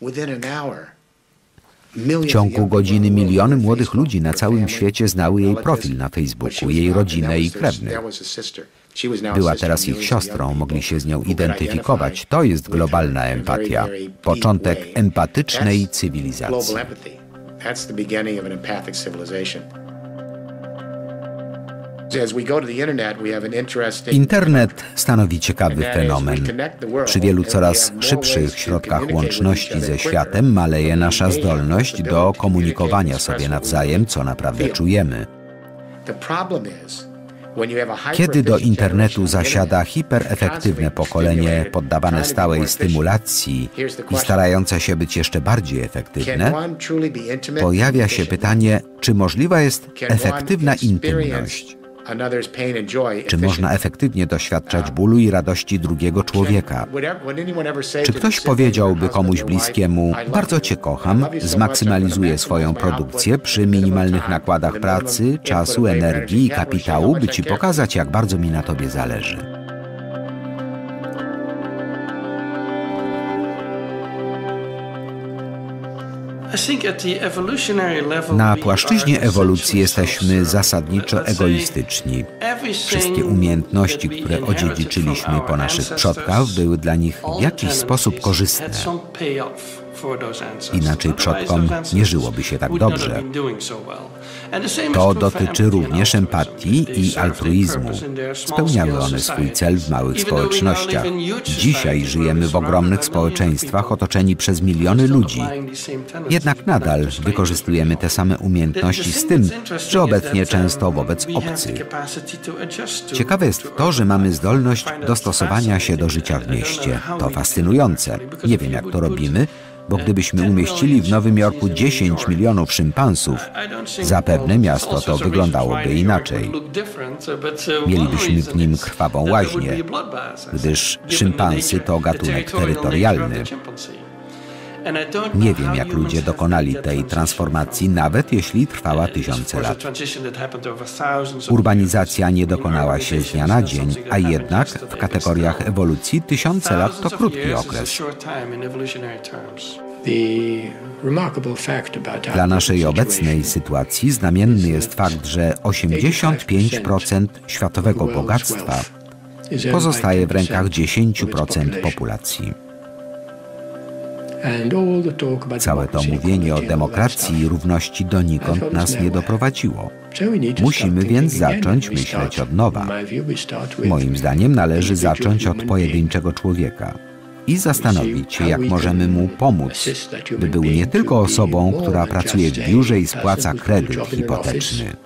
W ciągu godziny miliony młodych ludzi na całym świecie znały jej profil na Facebooku, jej rodzinę i krewnych. Była teraz ich siostrą, mogli się z nią identyfikować. To jest globalna empatia. Początek empatycznej cywilizacji. Internet stanowi ciekawy fenomen. Przy wielu coraz szybszych środkach łączności ze światem maleje nasza zdolność do komunikowania sobie nawzajem, co naprawdę czujemy. Kiedy do internetu zasiada hiperefektywne pokolenie poddawane stałej stymulacji i starające się być jeszcze bardziej efektywne, pojawia się pytanie, czy możliwa jest efektywna intymność? Czy można efektywnie doświadczać bólu i radości drugiego człowieka? Czy ktoś powiedziałby komuś bliskiemu, bardzo cię kocham, zmaksymalizuję swoją produkcję przy minimalnych nakładach pracy, czasu, energii i kapitału, by ci pokazać, jak bardzo mi na tobie zależy? Na płaszczyźnie ewolucji jesteśmy zasadniczo egoistyczni. Wszystkie umiejętności, które odziedziczyliśmy po naszych przodkach, były dla nich w jakiś sposób korzystne. Inaczej przodkom nie żyłoby się tak dobrze. To dotyczy również empatii i altruizmu. Spełniały one swój cel w małych społecznościach. Dzisiaj żyjemy w ogromnych społeczeństwach otoczeni przez miliony ludzi. Jednak nadal wykorzystujemy te same umiejętności z tym, że obecnie często wobec obcych. Ciekawe jest to, że mamy zdolność dostosowania się do życia w mieście. To fascynujące. Nie wiem, jak to robimy, bo gdybyśmy umieścili w Nowym Jorku 10 milionów szympansów, zapewne miasto to wyglądałoby inaczej. Mielibyśmy w nim krwawą łaźnię, gdyż szympansy to gatunek terytorialny. Nie wiem, jak ludzie dokonali tej transformacji, nawet jeśli trwała tysiące lat. Urbanizacja nie dokonała się z dnia na dzień, a jednak w kategoriach ewolucji tysiące lat to krótki okres. Dla naszej obecnej sytuacji znamienny jest fakt, że 85% światowego bogactwa pozostaje w rękach 10% populacji. Całe to mówienie o demokracji i równości donikąd nas nie doprowadziło. Musimy więc zacząć myśleć od nowa. Moim zdaniem należy zacząć od pojedynczego człowieka i zastanowić się, jak możemy mu pomóc, by był nie tylko osobą, która pracuje w biurze i spłaca kredyt hipoteczny.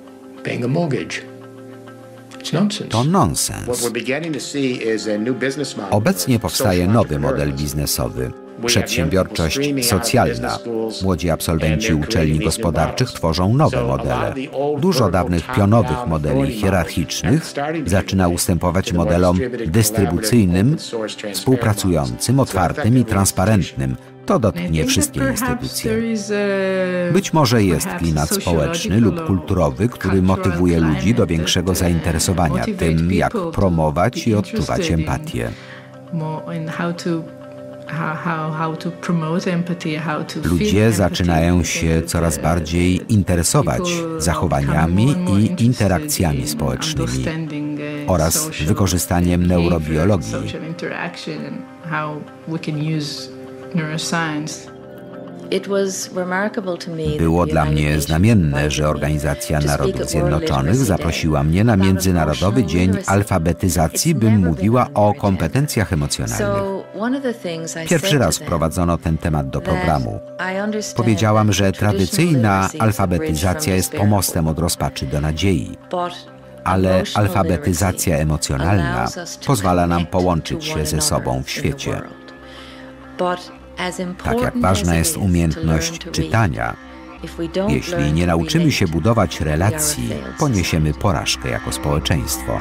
To nonsens. Obecnie powstaje nowy model biznesowy. Przedsiębiorczość socjalna. Młodzi absolwenci uczelni gospodarczych tworzą nowe modele. Dużo dawnych pionowych modeli hierarchicznych zaczyna ustępować modelom dystrybucyjnym, współpracującym, otwartym i transparentnym. To dotknie wszystkie instytucje. Być może jest klimat społeczny lub kulturowy, który motywuje ludzi do większego zainteresowania tym, jak promować i odczuwać empatię. Ludzie zaczynają się coraz bardziej interesować zachowaniami i interakcjami społecznymi oraz wykorzystaniem neurobiologii. Było dla mnie znamienne, że Organizacja Narodów Zjednoczonych zaprosiła mnie na Międzynarodowy Dzień Alfabetyzacji, bym mówiła o kompetencjach emocjonalnych. Pierwszy raz wprowadzono ten temat do programu. Powiedziałam, że tradycyjna alfabetyzacja jest pomostem od rozpaczy do nadziei, ale alfabetyzacja emocjonalna pozwala nam połączyć się ze sobą w świecie. Tak jak ważna jest umiejętność czytania, jeśli nie nauczymy się budować relacji, poniesiemy porażkę jako społeczeństwo.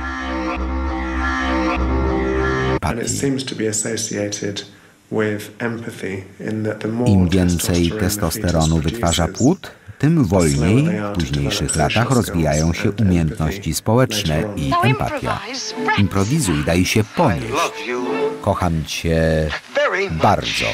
Im więcej testosteronu wytwarza płód, tym wolniej w późniejszych latach rozwijają się umiejętności społeczne i empatia. Improwizuj, daj się ponieść. Kocham cię bardzo.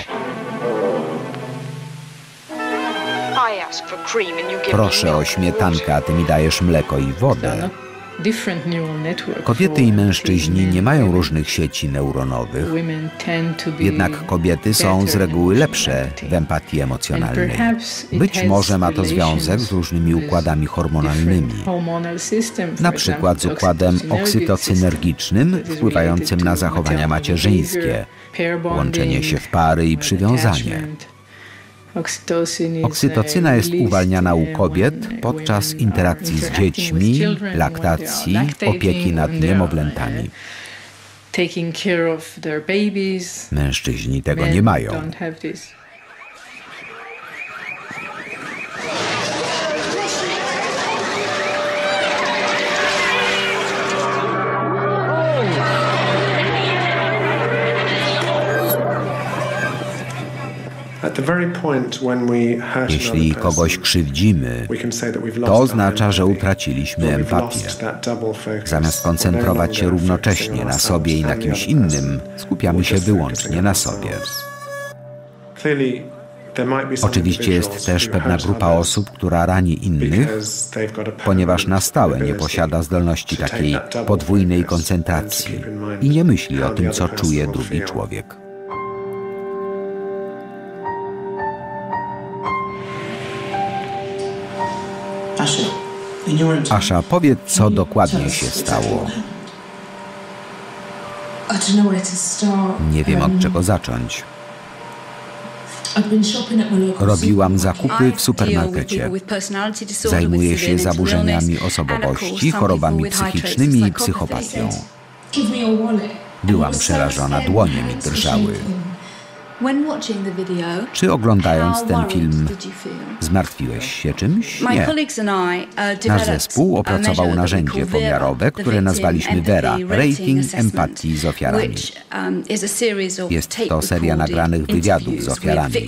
Proszę o śmietankę, a ty mi dajesz mleko i wodę. Kobiety i mężczyźni nie mają różnych sieci neuronowych, jednak kobiety są z reguły lepsze w empatii emocjonalnej. Być może ma to związek z różnymi układami hormonalnymi, na przykład z układem oksytocynergicznym wpływającym na zachowania macierzyńskie, łączenie się w pary i przywiązanie. Oksytocyna jest uwalniana u kobiet podczas interakcji z dziećmi, laktacji, opieki nad niemowlętami. Mężczyźni tego nie mają. Jeśli kogoś krzywdzimy, to oznacza, że utraciliśmy empatię. Zamiast koncentrować się równocześnie na sobie i na kimś innym, skupiamy się wyłącznie na sobie. Oczywiście jest też pewna grupa osób, która rani innych, ponieważ na stałe nie posiada zdolności takiej podwójnej koncentracji i nie myśli o tym, co czuje drugi człowiek. Asha, powiedz, co dokładnie się stało. Nie wiem, od czego zacząć. Robiłam zakupy w supermarkecie. Zajmuję się zaburzeniami osobowości, chorobami psychicznymi i psychopatią. Byłam przerażona, dłonie mi drżały. Czy oglądając ten film zmartwiłeś się czymś? Nie. Nasz zespół opracował narzędzie pomiarowe, które nazwaliśmy Vera – Rating empatii z ofiarami. Jest to seria nagranych wywiadów z ofiarami.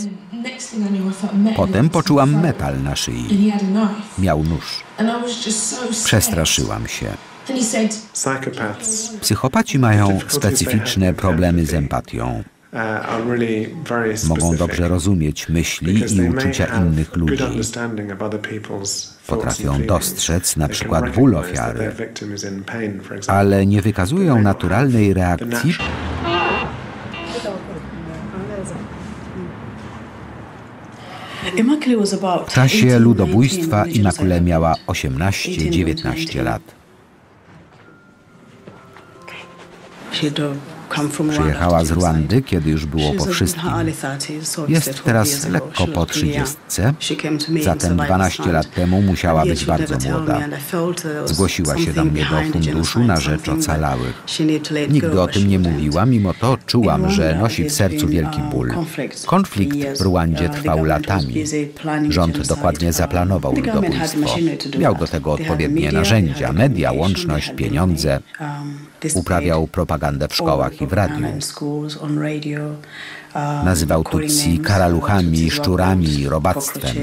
Potem poczułam metal na szyi. Miał nóż. Przestraszyłam się. Psychopaci mają specyficzne problemy z empatią. Mogą dobrze rozumieć myśli i uczucia innych ludzi. Potrafią dostrzec na przykład ból ofiary, ale nie wykazują naturalnej reakcji. W czasie ludobójstwa Immaculée miała 18-19 lat. Przyjechała z Rwandy, kiedy już było po wszystkim. Jest teraz lekko po 30, zatem 12 lat temu musiała być bardzo młoda. Zgłosiła się do mnie do funduszu na rzecz ocalałych. Nigdy o tym nie mówiła, mimo to czułam, że nosi w sercu wielki ból. Konflikt w Rwandzie trwał latami. Rząd dokładnie zaplanował ludobójstwo. Miał do tego odpowiednie narzędzia, media, łączność, pieniądze. Uprawiał propagandę w szkołach i w radiu. Nazywał Tutsi karaluchami, szczurami, robactwem.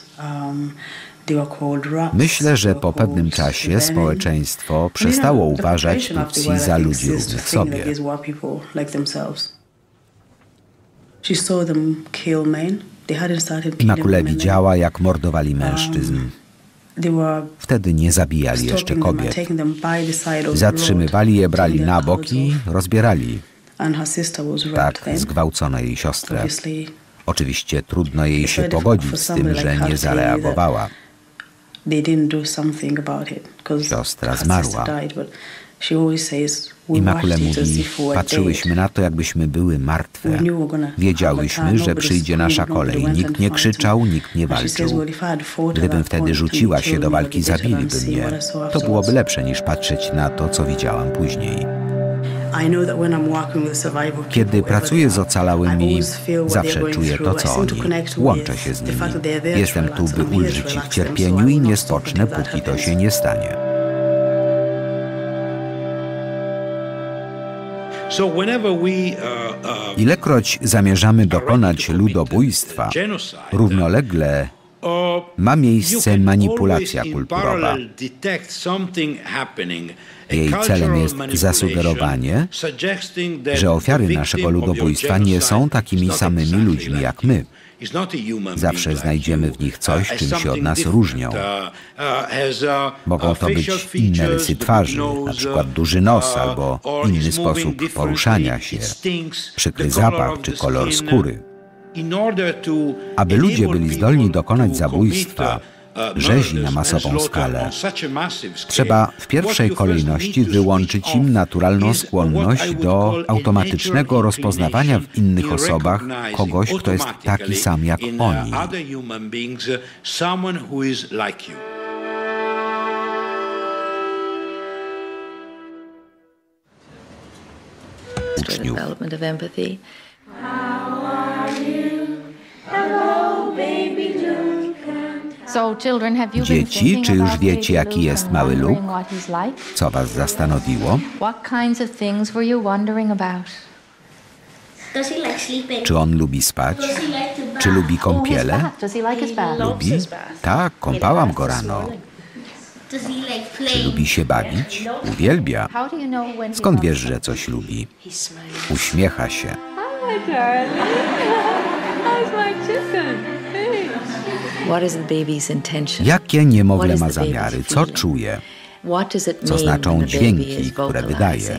Myślę, że po pewnym czasie społeczeństwo przestało uważać Tutsi za ludzi równych sobie. Immaculée widziała, jak mordowali mężczyzn. Wtedy nie zabijali jeszcze kobiet. Zatrzymywali je, brali na bok i rozbierali. Tak zgwałcono jej siostrę. Oczywiście trudno jej się pogodzić z tym, że nie zareagowała. Siostra zmarła. Immaculée mówi, patrzyłyśmy na to, jakbyśmy były martwe. Wiedziałyśmy, że przyjdzie nasza kolej. Nikt nie krzyczał, nikt nie walczył. Gdybym wtedy rzuciła się do walki, zabiliby mnie. To byłoby lepsze niż patrzeć na to, co widziałam później. Kiedy pracuję z ocalałymi, zawsze czuję to, co oni. Łączę się z nimi. Jestem tu, by ulżyć ich cierpieniu i nie spocznę, póki to się nie stanie. Ilekroć zamierzamy dokonać ludobójstwa, równolegle ma miejsce manipulacja kulturowa. Jej celem jest zasugerowanie, że ofiary naszego ludobójstwa nie są takimi samymi ludźmi jak my. Zawsze znajdziemy w nich coś, czym się od nas różnią. Mogą to być inne rysy twarzy, na przykład duży nos albo inny sposób poruszania się, przykry zapach czy kolor skóry. Aby ludzie byli zdolni dokonać zabójstwa, rzezi na masową skalę, trzeba w pierwszej kolejności wyłączyć im naturalną skłonność do automatycznego rozpoznawania w innych osobach kogoś, kto jest taki sam jak oni. Uczniów. Dzieci, czy już wiecie, jaki jest mały Luke? Co was zastanowiło? Czy on lubi spać? Czy lubi kąpiele? Lubi? Tak, kąpałam go rano. Czy lubi się bawić? Uwielbia. Skąd wiesz, że coś lubi? Uśmiecha się. Jakie niemowlę ma zamiary? Co czuje? Co znaczą dźwięki, które wydaje?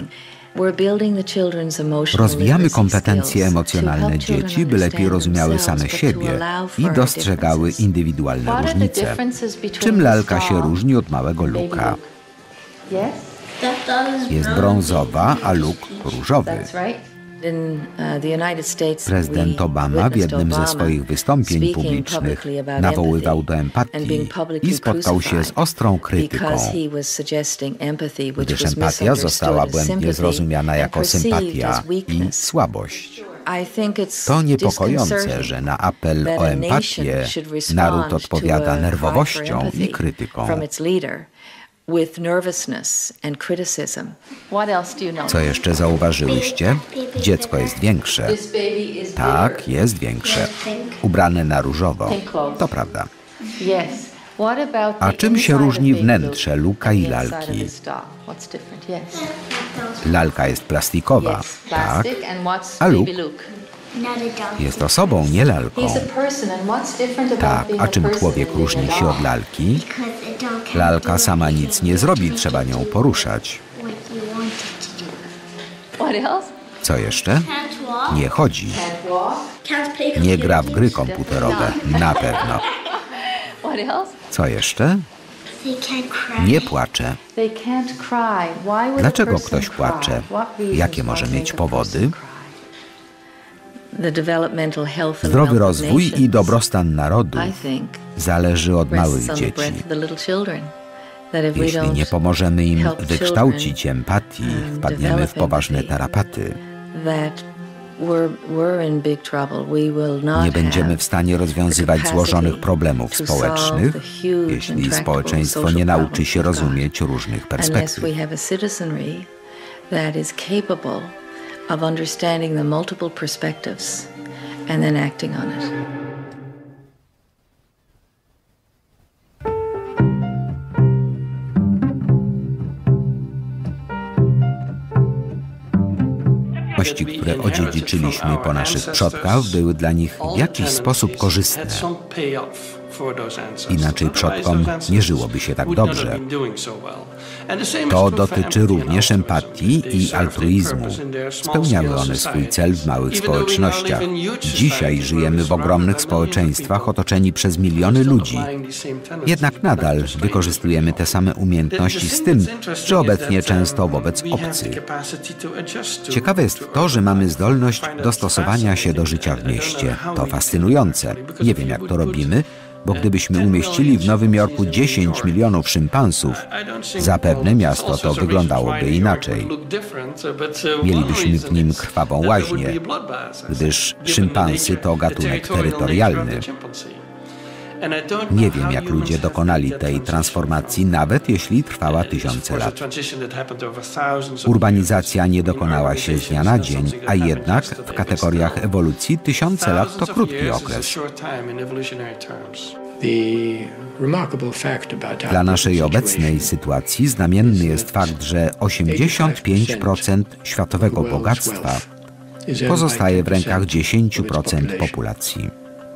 Rozwijamy kompetencje emocjonalne dzieci, by lepiej rozumiały same siebie i dostrzegały indywidualne różnice. Czym lalka się różni od małego Luka? Jest brązowa, a Luke różowy. Prezydent Obama w jednym ze swoich wystąpień publicznych nawoływał do empatii i spotkał się z ostrą krytyką, gdyż empatia została błędnie zrozumiana jako sympatia i słabość. To niepokojące, że na apel o empatię naród odpowiada nerwowością i krytyką. Co jeszcze zauważyłyście? Dziecko jest większe. Tak, jest większe. Ubrane na różowo. To prawda. A czym się różni wnętrze Luka i lalki? Lalka jest plastikowa. Tak. A Luke jest osobą, nie lalką. Tak, a czym człowiek różni się od lalki? Lalka sama nic nie zrobi, trzeba nią poruszać. Co jeszcze? Nie chodzi. Nie gra w gry komputerowe, na pewno. Co jeszcze? Nie płacze. Dlaczego ktoś płacze? Jakie może mieć powody? Zdrowy rozwój i dobrostan narodu zależy od małych dzieci. Jeśli nie pomożemy im wykształcić empatii, wpadniemy w poważne tarapaty. Nie będziemy w stanie rozwiązywać złożonych problemów społecznych, jeśli społeczeństwo nie nauczy się rozumieć różnych perspektyw. Of understanding the multiple perspectives and then acting on it. Które odziedziczyliśmy po naszych przodkach, były dla nich w jakiś sposób korzystne. Inaczej przodkom nie żyłoby się tak dobrze. To dotyczy również empatii i altruizmu. Spełniały one swój cel w małych społecznościach. Dzisiaj żyjemy w ogromnych społeczeństwach otoczeni przez miliony ludzi. Jednak nadal wykorzystujemy te same umiejętności z tym, że obecnie często wobec obcych. Ciekawe jest to, że mamy zdolność dostosowania się do życia w mieście. To fascynujące. Nie wiem, jak to robimy, bo gdybyśmy umieścili w Nowym Jorku 10 milionów szympansów, zapewne miasto to wyglądałoby inaczej. Mielibyśmy w nim krwawą łaźnię, gdyż szympansy to gatunek terytorialny. Nie wiem, jak ludzie dokonali tej transformacji, nawet jeśli trwała tysiące lat. Urbanizacja nie dokonała się z dnia na dzień, a jednak w kategoriach ewolucji tysiące lat to krótki okres. Dla naszej obecnej sytuacji znamienny jest fakt, że 85% światowego bogactwa pozostaje w rękach 10% populacji.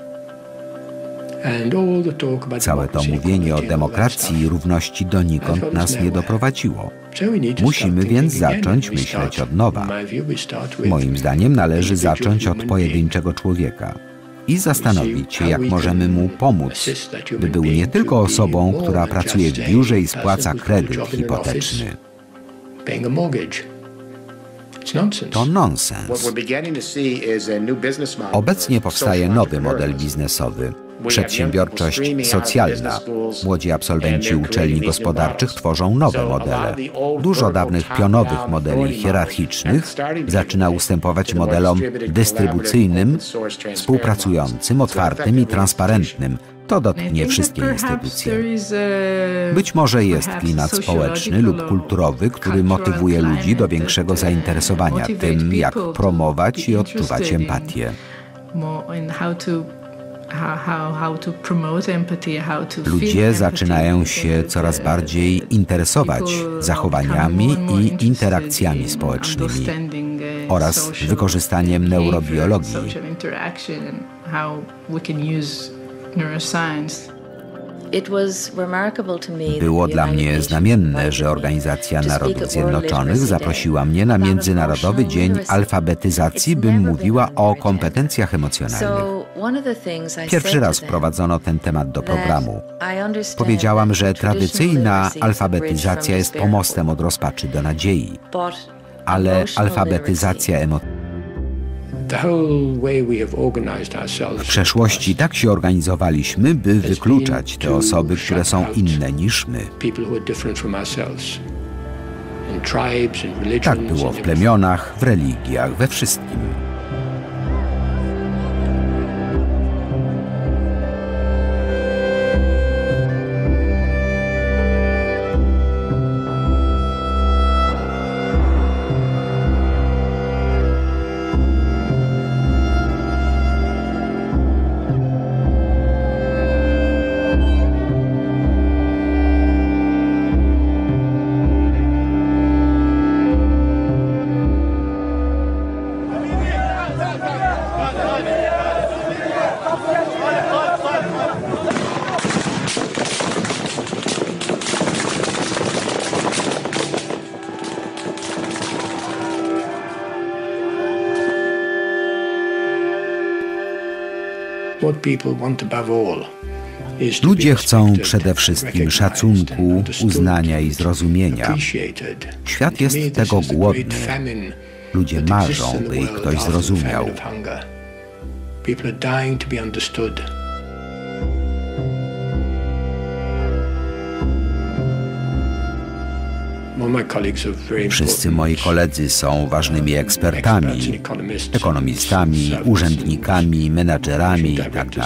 Całe to mówienie o demokracji i równości donikąd nas nie doprowadziło. Musimy więc zacząć myśleć od nowa. Moim zdaniem należy zacząć od pojedynczego człowieka i zastanowić się, jak możemy mu pomóc, by był nie tylko osobą, która pracuje w biurze i spłaca kredyt hipoteczny. To nonsens. Obecnie powstaje nowy model biznesowy. Przedsiębiorczość socjalna. Młodzi absolwenci uczelni gospodarczych tworzą nowe modele. Dużo dawnych pionowych modeli hierarchicznych zaczyna ustępować modelom dystrybucyjnym, współpracującym, otwartym i transparentnym. To dotknie wszystkie instytucje. Być może jest klimat społeczny lub kulturowy, który motywuje ludzi do większego zainteresowania tym, jak promować i odczuwać empatię. Ludzie zaczynają się coraz bardziej interesować zachowaniami i interakcjami społecznymi oraz wykorzystaniem neurobiologii. Było dla mnie znamienne, że Organizacja Narodów Zjednoczonych zaprosiła mnie na Międzynarodowy Dzień Alfabetyzacji, bym mówiła o kompetencjach emocjonalnych. Pierwszy raz wprowadzono ten temat do programu. Powiedziałam, że tradycyjna alfabetyzacja jest pomostem od rozpaczy do nadziei, ale alfabetyzacja emocjonalna. W przeszłości tak się organizowaliśmy, by wykluczać te osoby, które są inne niż my. Tak było w plemionach, w religiach, we wszystkim. What people want above all Ludzie chcą przede wszystkim szacunku, uznania i zrozumienia. Świat jest tego głodny. Ludzie marzą, by ich ktoś zrozumiał. Wszyscy moi koledzy są ważnymi ekspertami, ekonomistami, urzędnikami, menadżerami itd.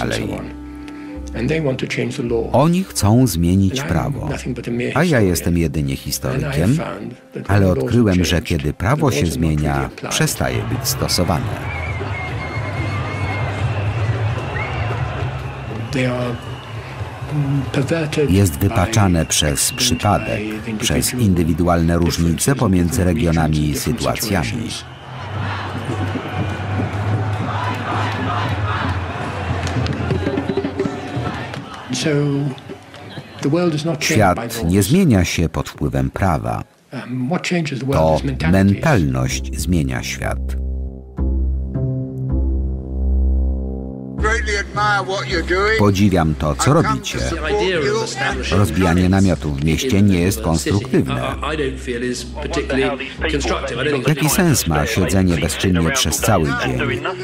Oni chcą zmienić prawo, a ja jestem jedynie historykiem, ale odkryłem, że kiedy prawo się zmienia, przestaje być stosowane. Jest wypaczane przez przypadek, przez indywidualne różnice pomiędzy regionami i sytuacjami. Świat nie zmienia się pod wpływem prawa. To mentalność zmienia świat. Podziwiam to, co robicie. Rozbijanie namiotów w mieście nie jest konstruktywne. Jaki sens ma siedzenie bezczynnie przez cały dzień?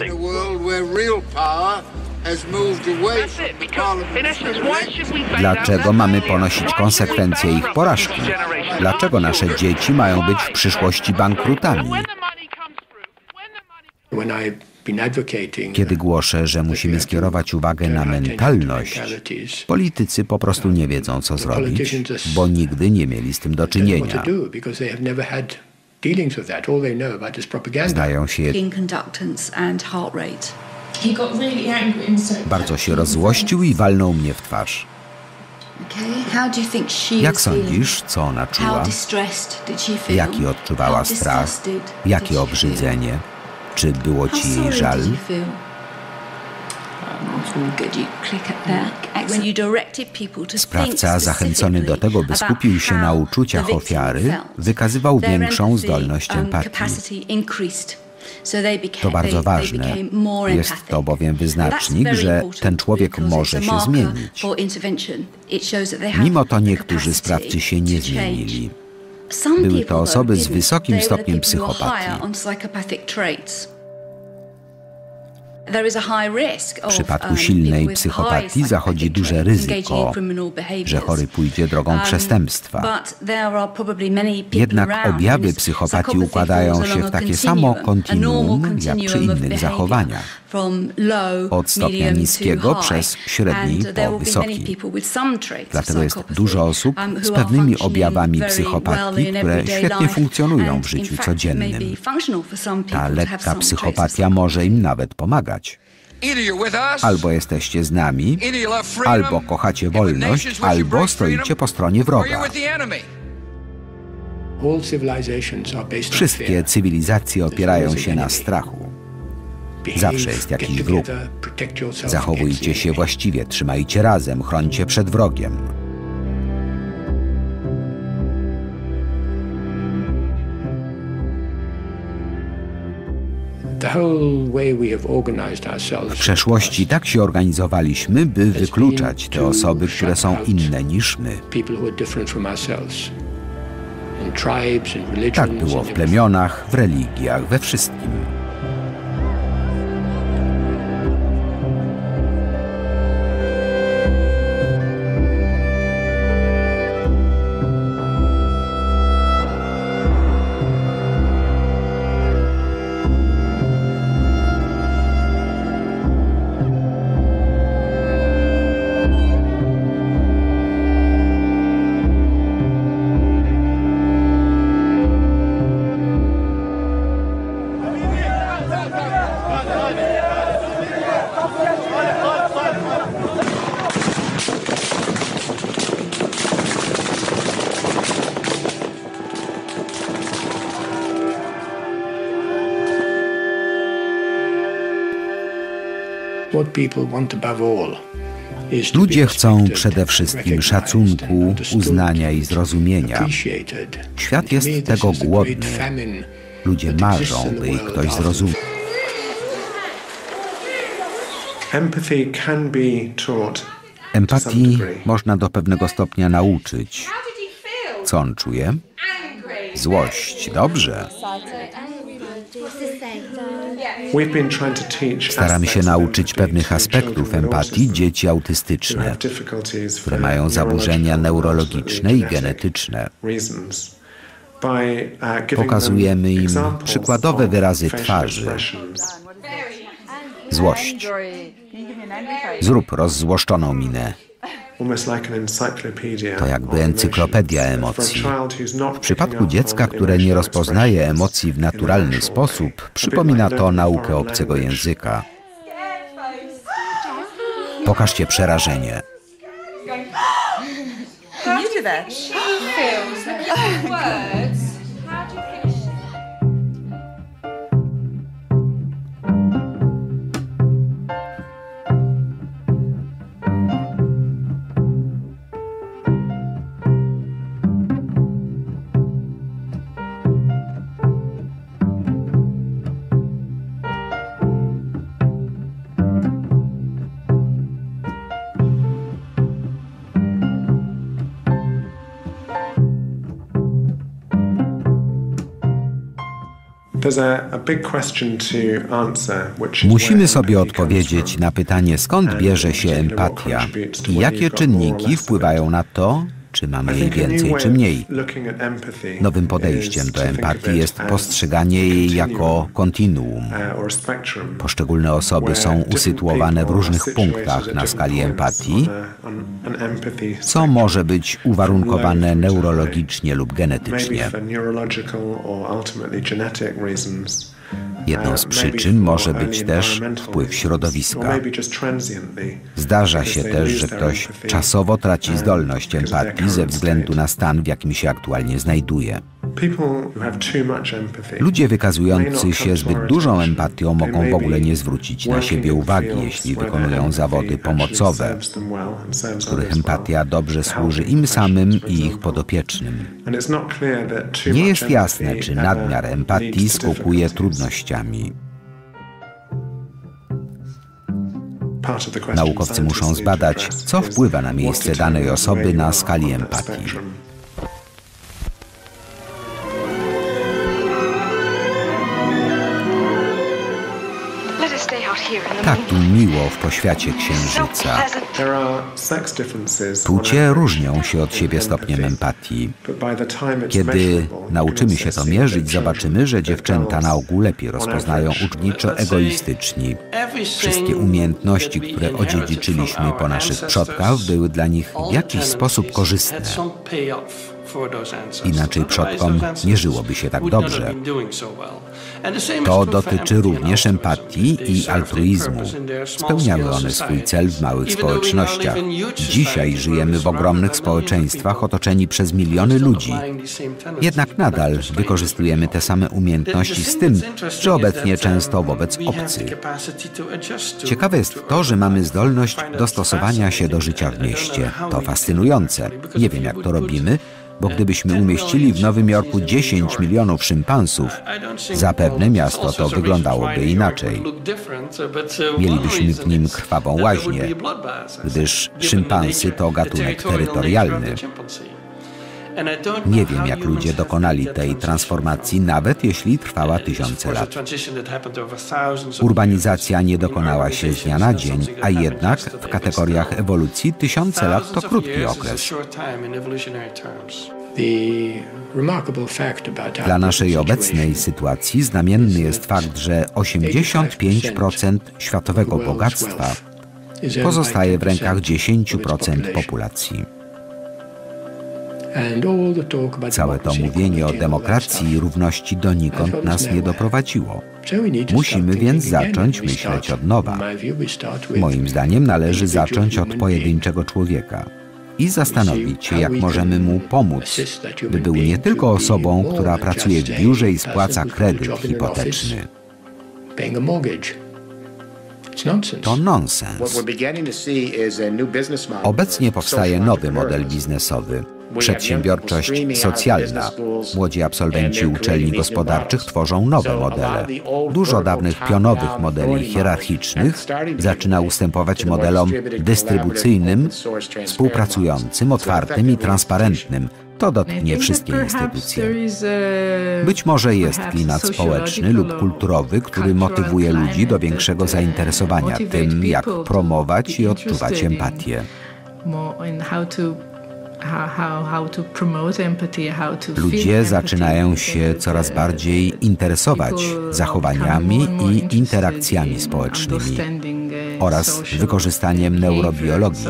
Dlaczego mamy ponosić konsekwencje ich porażki? Dlaczego nasze dzieci mają być w przyszłości bankrutami? Kiedy głoszę, że musimy skierować uwagę na mentalność, politycy po prostu nie wiedzą, co zrobić, bo nigdy nie mieli z tym do czynienia. Zdają się bardzo się rozzłościł i walnął mnie w twarz. Jak sądzisz, co ona czuła? Jaki odczuwała strach? Jakie obrzydzenie? Czy było ci jej żal? Sprawca, zachęcony do tego, by skupił się na uczuciach ofiary, wykazywał większą zdolność empatii. To bardzo ważne. Jest to bowiem wyznacznik, że ten człowiek może się zmienić. Mimo to niektórzy sprawcy się nie zmienili. Były to osoby z wysokim stopniem psychopatii. W przypadku silnej psychopatii zachodzi duże ryzyko, że chory pójdzie drogą przestępstwa. Jednak objawy psychopatii układają się w takie samo kontinuum jak przy innych zachowaniach. Od stopnia niskiego przez średni po wysoki. Dlatego jest dużo osób z pewnymi objawami psychopatii, które świetnie funkcjonują w życiu codziennym. Ta lekka psychopatia może im nawet pomagać. Albo jesteście z nami, albo kochacie wolność, albo stoicie po stronie wroga. Wszystkie cywilizacje opierają się na strachu. Zawsze jest jakiś wróg. Zachowujcie się właściwie, trzymajcie razem, chrońcie przed wrogiem. W przeszłości tak się organizowaliśmy, by wykluczać te osoby, które są inne niż my. Tak było w plemionach, w religiach, we wszystkim. Ludzie chcą przede wszystkim szacunku, uznania i zrozumienia. Świat jest tego głodny. Ludzie marzą, by ich ktoś zrozumiał. Empathy can be taught. Empatii można do pewnego stopnia nauczyć. Co on czuje? Złość. Dobrze. Staramy się nauczyć pewnych aspektów empatii dzieci autystyczne, które mają zaburzenia neurologiczne i genetyczne. Pokazujemy im przykładowe wyrazy twarzy. Złość. Zrób rozzłoszczoną minę. To jakby encyklopedia emocji. W przypadku dziecka, które nie rozpoznaje emocji w naturalny sposób, przypomina to naukę obcego języka. Pokażcie przerażenie. Musimy sobie odpowiedzieć na pytanie, skąd bierze się empatia i jakie czynniki wpływają na to, czy mamy jej więcej, czy mniej. Nowym podejściem do empatii jest postrzeganie jej jako kontinuum. Poszczególne osoby są usytuowane w różnych punktach na skali empatii, co może być uwarunkowane neurologicznie lub genetycznie. Jedną z przyczyn może być też wpływ środowiska. Zdarza się też, że ktoś czasowo traci zdolność empatii ze względu na stan, w jakim się aktualnie znajduje. Ludzie wykazujący się zbyt dużą empatią mogą w ogóle nie zwrócić na siebie uwagi, jeśli wykonują zawody pomocowe, w których empatia dobrze służy im samym i ich podopiecznym. Nie jest jasne, czy nadmiar empatii skutkuje trudnościami. Naukowcy muszą zbadać, co wpływa na miejsce danej osoby na skali empatii. Tak tu miło w poświacie księżyca. Płcie różnią się od siebie stopniem empatii. Kiedy nauczymy się to mierzyć, zobaczymy, że dziewczęta na ogół lepiej rozpoznają uczniczo egoistyczni. Wszystkie umiejętności, które odziedziczyliśmy po naszych przodkach, były dla nich w jakiś sposób korzystne. Inaczej przodkom nie żyłoby się tak dobrze. To dotyczy również empatii i altruizmu. Spełniały one swój cel w małych społecznościach. Dzisiaj żyjemy w ogromnych społeczeństwach otoczeni przez miliony ludzi. Jednak nadal wykorzystujemy te same umiejętności z tym, że obecnie często wobec obcych. Ciekawe jest to, że mamy zdolność dostosowania się do życia w mieście. To fascynujące. Nie wiem, jak to robimy, bo gdybyśmy umieścili w Nowym Jorku 10 milionów szympansów, zapewne miasto to wyglądałoby inaczej. Mielibyśmy w nim krwawą łaźnię, gdyż szympansy to gatunek terytorialny. Nie wiem, jak ludzie dokonali tej transformacji, nawet jeśli trwała tysiące lat. Urbanizacja nie dokonała się z dnia na dzień, a jednak w kategoriach ewolucji tysiące lat to krótki okres. Dla naszej obecnej sytuacji znamienny jest fakt, że 85% światowego bogactwa pozostaje w rękach 10% populacji. Całe to mówienie o demokracji i równości donikąd nas nie doprowadziło. Musimy więc zacząć myśleć od nowa. Moim zdaniem należy zacząć od pojedynczego człowieka i zastanowić się, jak możemy mu pomóc, by był nie tylko osobą, która pracuje w biurze i spłaca kredyt hipoteczny. To nonsens. Obecnie powstaje nowy model biznesowy. Przedsiębiorczość socjalna. Młodzi absolwenci uczelni gospodarczych tworzą nowe modele. Dużo dawnych pionowych modeli hierarchicznych zaczyna ustępować modelom dystrybucyjnym, współpracującym, otwartym i transparentnym. To dotknie wszystkie instytucje. Być może jest klimat społeczny lub kulturowy, który motywuje ludzi do większego zainteresowania tym, jak promować i odczuwać empatię. Ludzie zaczynają się coraz bardziej interesować zachowaniami i interakcjami społecznymi oraz wykorzystaniem neurobiologii.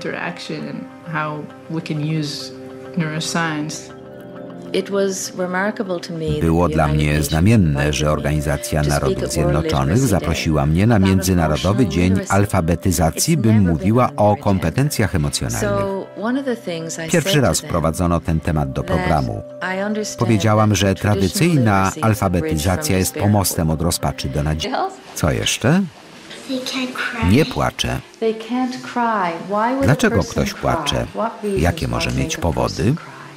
Było dla mnie znamienne, że Organizacja Narodów Zjednoczonych zaprosiła mnie na Międzynarodowy Dzień Alfabetyzacji, bym mówiła o kompetencjach emocjonalnych. Pierwszy raz wprowadzono ten temat do programu. Powiedziałam, że tradycyjna alfabetyzacja jest pomostem od rozpaczy do nadziei. Co jeszcze? Nie płacze. Dlaczego ktoś płacze? Jakie może mieć powody?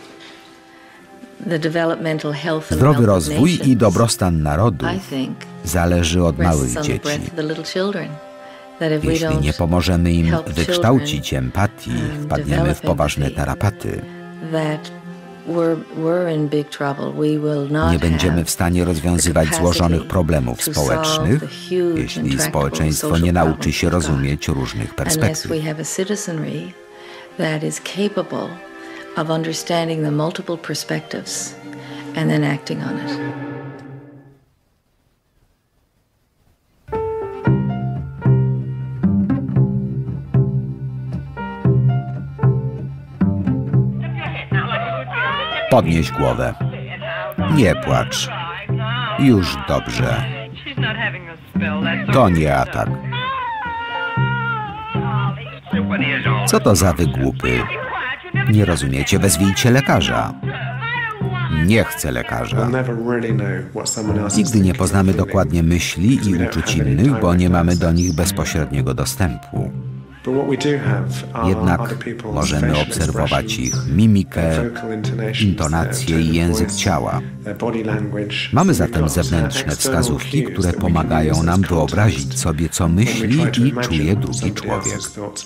Zdrowy rozwój i dobrostan narodu zależy od małych dzieci. Jeśli nie pomożemy im wykształcić empatii, wpadniemy w poważne tarapaty. Nie będziemy w stanie rozwiązywać złożonych problemów społecznych, jeśli społeczeństwo nie nauczy się rozumieć różnych perspektyw. Of understanding the multiple perspectives and then acting on it. Podnieś głowę. Nie płacz. Już dobrze. To nie atak. Co to za wygłupy? Nie rozumiecie, wezwijcie lekarza. Nie chcę lekarza. Nigdy nie poznamy dokładnie myśli i uczuć innych, bo nie mamy do nich bezpośredniego dostępu. Jednak możemy obserwować ich mimikę, intonację i język ciała. Mamy zatem zewnętrzne wskazówki, które pomagają nam wyobrazić sobie, co myśli i czuje drugi człowiek.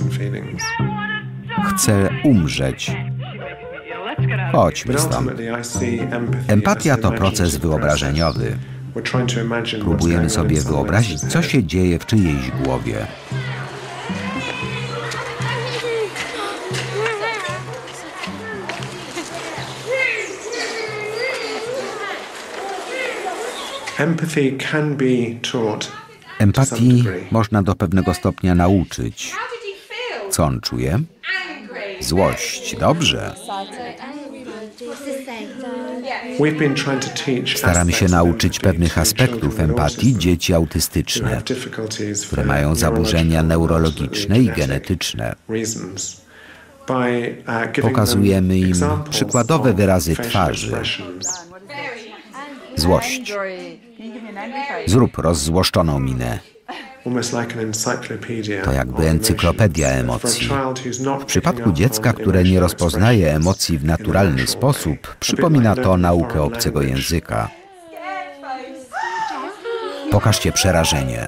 Chcę umrzeć. Chodźmy stąd. Empatia to proces wyobrażeniowy. Próbujemy sobie wyobrazić, co się dzieje w czyjejś głowie. Empatii można do pewnego stopnia nauczyć. Co on czuje? Złość. Dobrze. Staramy się nauczyć pewnych aspektów empatii dzieci autystyczne, które mają zaburzenia neurologiczne i genetyczne. Pokazujemy im przykładowe wyrazy twarzy. Złość. Zrób rozzłoszczoną minę. To jakby encyklopedia emocji. W przypadku dziecka, które nie rozpoznaje emocji w naturalny sposób, przypomina to naukę obcego języka. Pokażcie przerażenie.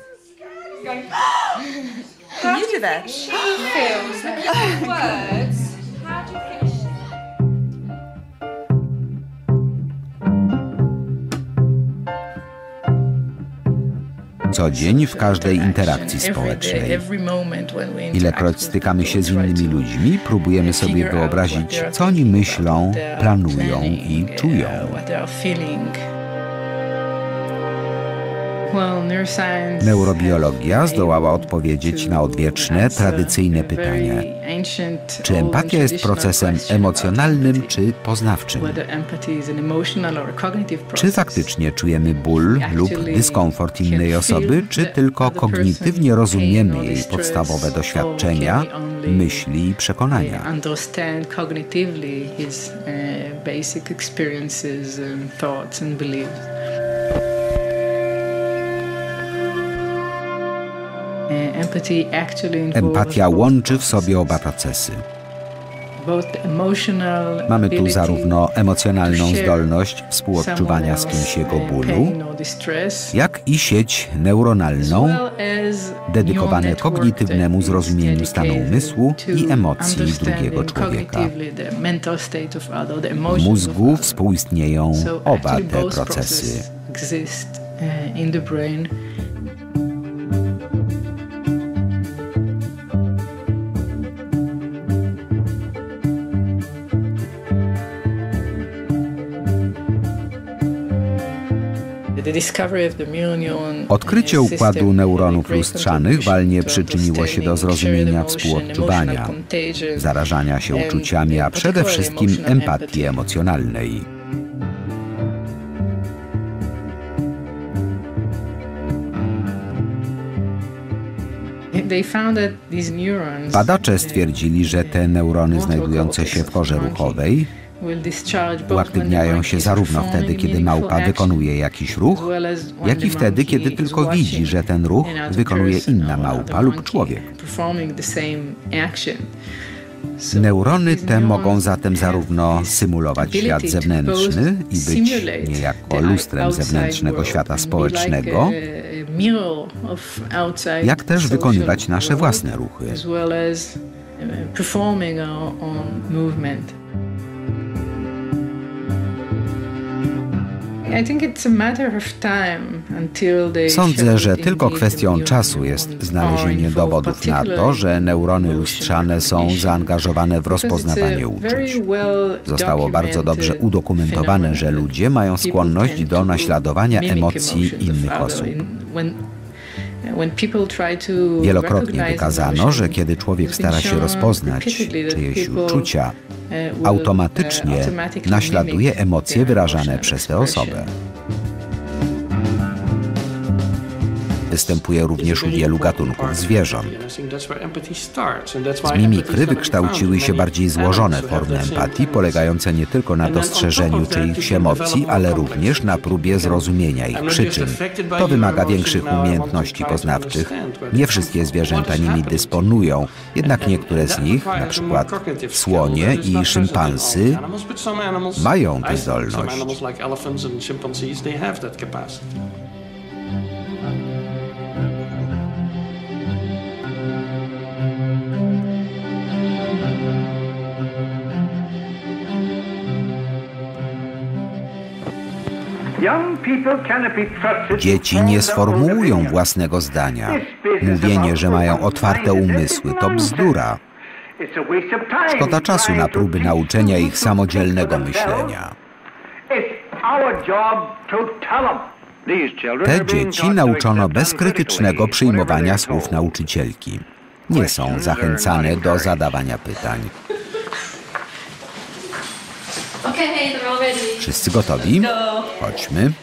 Co dzień w każdej interakcji społecznej. Ilekroć stykamy się z innymi ludźmi, próbujemy sobie wyobrazić, co oni myślą, planują i czują. Neurobiologia zdołała odpowiedzieć na odwieczne, tradycyjne pytania. Czy empatia jest procesem emocjonalnym czy poznawczym? Czy faktycznie czujemy ból lub dyskomfort innej osoby, czy tylko kognitywnie rozumiemy jej podstawowe doświadczenia, myśli i przekonania? Empatia łączy w sobie oba procesy. Mamy tu zarówno emocjonalną zdolność współodczuwania z kimś jego bólu, jak i sieć neuronalną dedykowane kognitywnemu zrozumieniu stanu umysłu i emocji drugiego człowieka. W mózgu współistnieją oba te procesy. Odkrycie układu neuronów lustrzanych walnie przyczyniło się do zrozumienia współodczuwania, zarażania się uczuciami, a przede wszystkim empatii emocjonalnej. Badacze stwierdzili, że te neurony znajdujące się w korze ruchowej uaktywniają się zarówno wtedy, kiedy małpa wykonuje jakiś ruch, jak i wtedy, kiedy tylko widzi, że ten ruch wykonuje inna małpa lub człowiek. Neurony te mogą zatem zarówno symulować świat zewnętrzny i być niejako lustrem zewnętrznego świata społecznego, jak też wykonywać nasze własne ruchy. Sądzę, że tylko kwestią czasu jest znalezienie dowodów na to, że neurony lustrzane są zaangażowane w rozpoznawanie uczuć. Zostało bardzo dobrze udokumentowane, że ludzie mają skłonność do naśladowania emocji innych osób. Wielokrotnie wykazano, że kiedy człowiek stara się rozpoznać czyjeś uczucia, automatycznie naśladuje emocje wyrażane przez tę osobę. Występuje również u wielu gatunków zwierząt. Z mimikry wykształciły się bardziej złożone formy empatii, polegające nie tylko na dostrzeżeniu czyichś emocji, ale również na próbie zrozumienia ich przyczyn. To wymaga większych umiejętności poznawczych. Nie wszystkie zwierzęta nimi dysponują, jednak niektóre z nich, na przykład słonie i szympansy, mają tę zdolność. Dzieci nie sformułują własnego zdania. Mówienie, że mają otwarte umysły, to bzdura. Szkoda czasu na próby nauczenia ich samodzielnego myślenia. Te dzieci nauczono bezkrytycznego przyjmowania słów nauczycielki. Nie są zachęcane do zadawania pytań. Wszyscy gotowi? Chodźmy.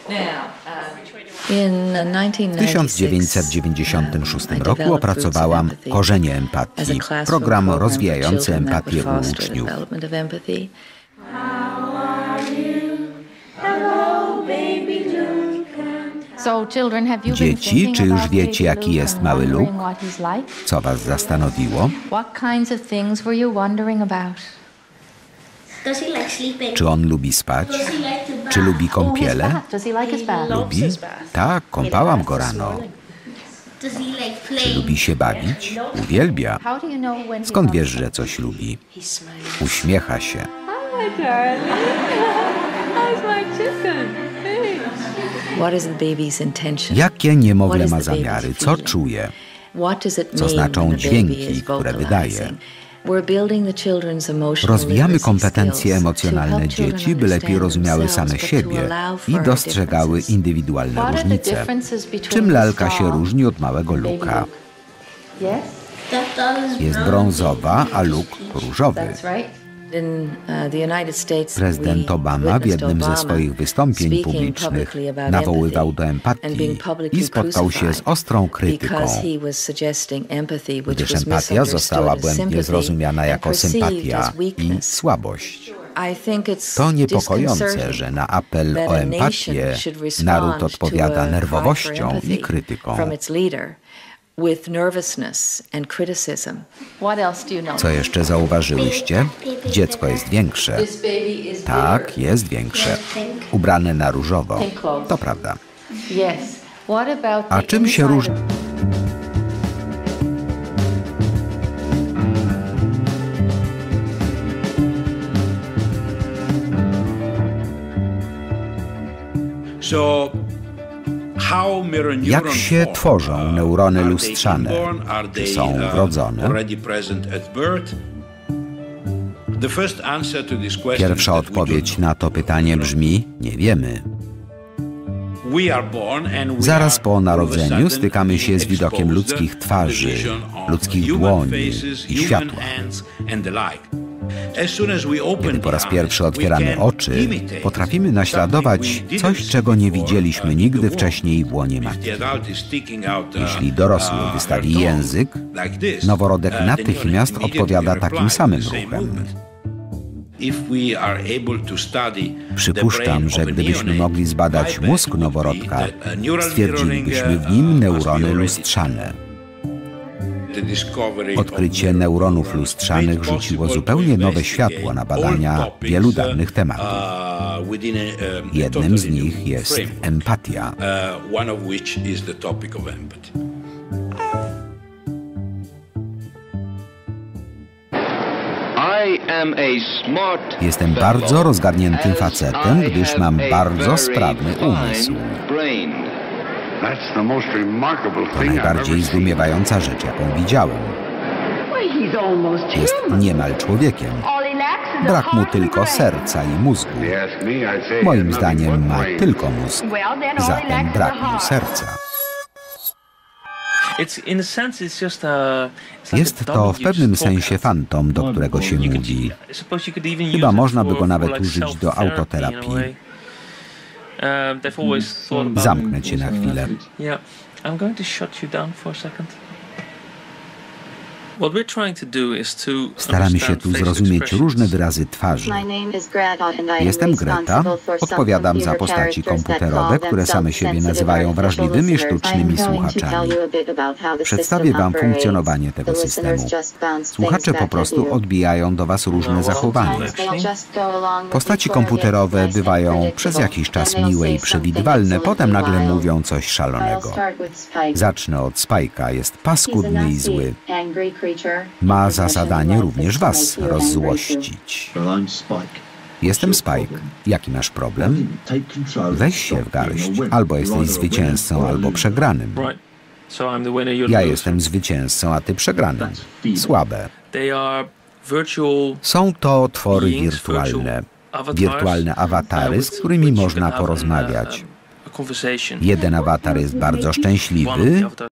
W 1996 roku opracowałam Korzenie empatii, program rozwijający empatię u uczniów. Dzieci, czy już wiecie, jaki jest mały Luke? Co was zastanowiło? Czy on lubi spać? Czy lubi kąpiele? Lubi? Tak, kąpałam go rano. Czy lubi się bawić? Uwielbia. Skąd wiesz, że coś lubi? Uśmiecha się. Jakie niemowlę ma zamiary? Co czuje? Co znaczą dźwięki, które wydaje? Rozwijamy kompetencje emocjonalne dzieci, by lepiej rozumiały same siebie i dostrzegały indywidualne różnice. Czym lalka się różni od małego Luka? Jest brązowa, a Luke różowy. Prezydent Obama w jednym ze swoich wystąpień publicznych nawoływał do empatii i spotkał się z ostrą krytyką, gdyż empatia została błędnie zrozumiana jako sympatia i słabość. To niepokojące, że na apel o empatię naród odpowiada nerwowością i krytyką. with nervousness and criticism. What else do you know? Co jeszcze zauważyłyście? Dziecko jest większe. Tak, jest większe. Ubrane na różowo. To prawda. Yes. What about A czym się różni? Jak się tworzą neurony lustrzane? Czy są wrodzone? Pierwsza odpowiedź na to pytanie brzmi: nie wiemy. Zaraz po narodzeniu stykamy się z widokiem ludzkich twarzy, ludzkich dłoni i światła. Kiedy po raz pierwszy otwieramy oczy, potrafimy naśladować coś, czego nie widzieliśmy nigdy wcześniej w łonie matki. Jeśli dorosły wystawi język, noworodek natychmiast odpowiada takim samym ruchem. Przypuszczam, że gdybyśmy mogli zbadać mózg noworodka, stwierdzilibyśmy w nim neurony lustrzane. Odkrycie neuronów lustrzanych rzuciło zupełnie nowe światło na badania wielu dawnych tematów. Jednym z nich jest empatia. Jestem bardzo rozgarniętym facetem, gdyż mam bardzo sprawny umysł. To najbardziej zdumiewającą rzecz, jaką widziałem. Jest niemal człowiekiem. Brak mu tylko serca i mózgu. Moim zdaniem ma tylko mózg, zatem brak mu serca. Jest to w pewnym sensie fantom, do którego się mówi. Chyba można by go nawet użyć do autoterapii. Zamknę cię na chwilę. Staramy się tu zrozumieć różne wyrazy twarzy. Jestem Greta, odpowiadam za postaci komputerowe, które same siebie nazywają wrażliwymi sztucznymi słuchaczami. Przedstawię wam funkcjonowanie tego systemu. Słuchacze po prostu odbijają do was różne zachowania. Postaci komputerowe bywają przez jakiś czas miłe i przewidywalne, potem nagle mówią coś szalonego. Zacznę od Spike'a, jest paskudny i zły. Ma za zadanie również was rozzłościć. Jestem Spike. Jaki masz problem? Weź się w garść. Albo jesteś zwycięzcą, albo przegranym. Ja jestem zwycięzcą, a ty przegranym. Słabe. Są to twory wirtualne. Wirtualne awatary, z którymi można porozmawiać. Jeden awatar jest bardzo szczęśliwy,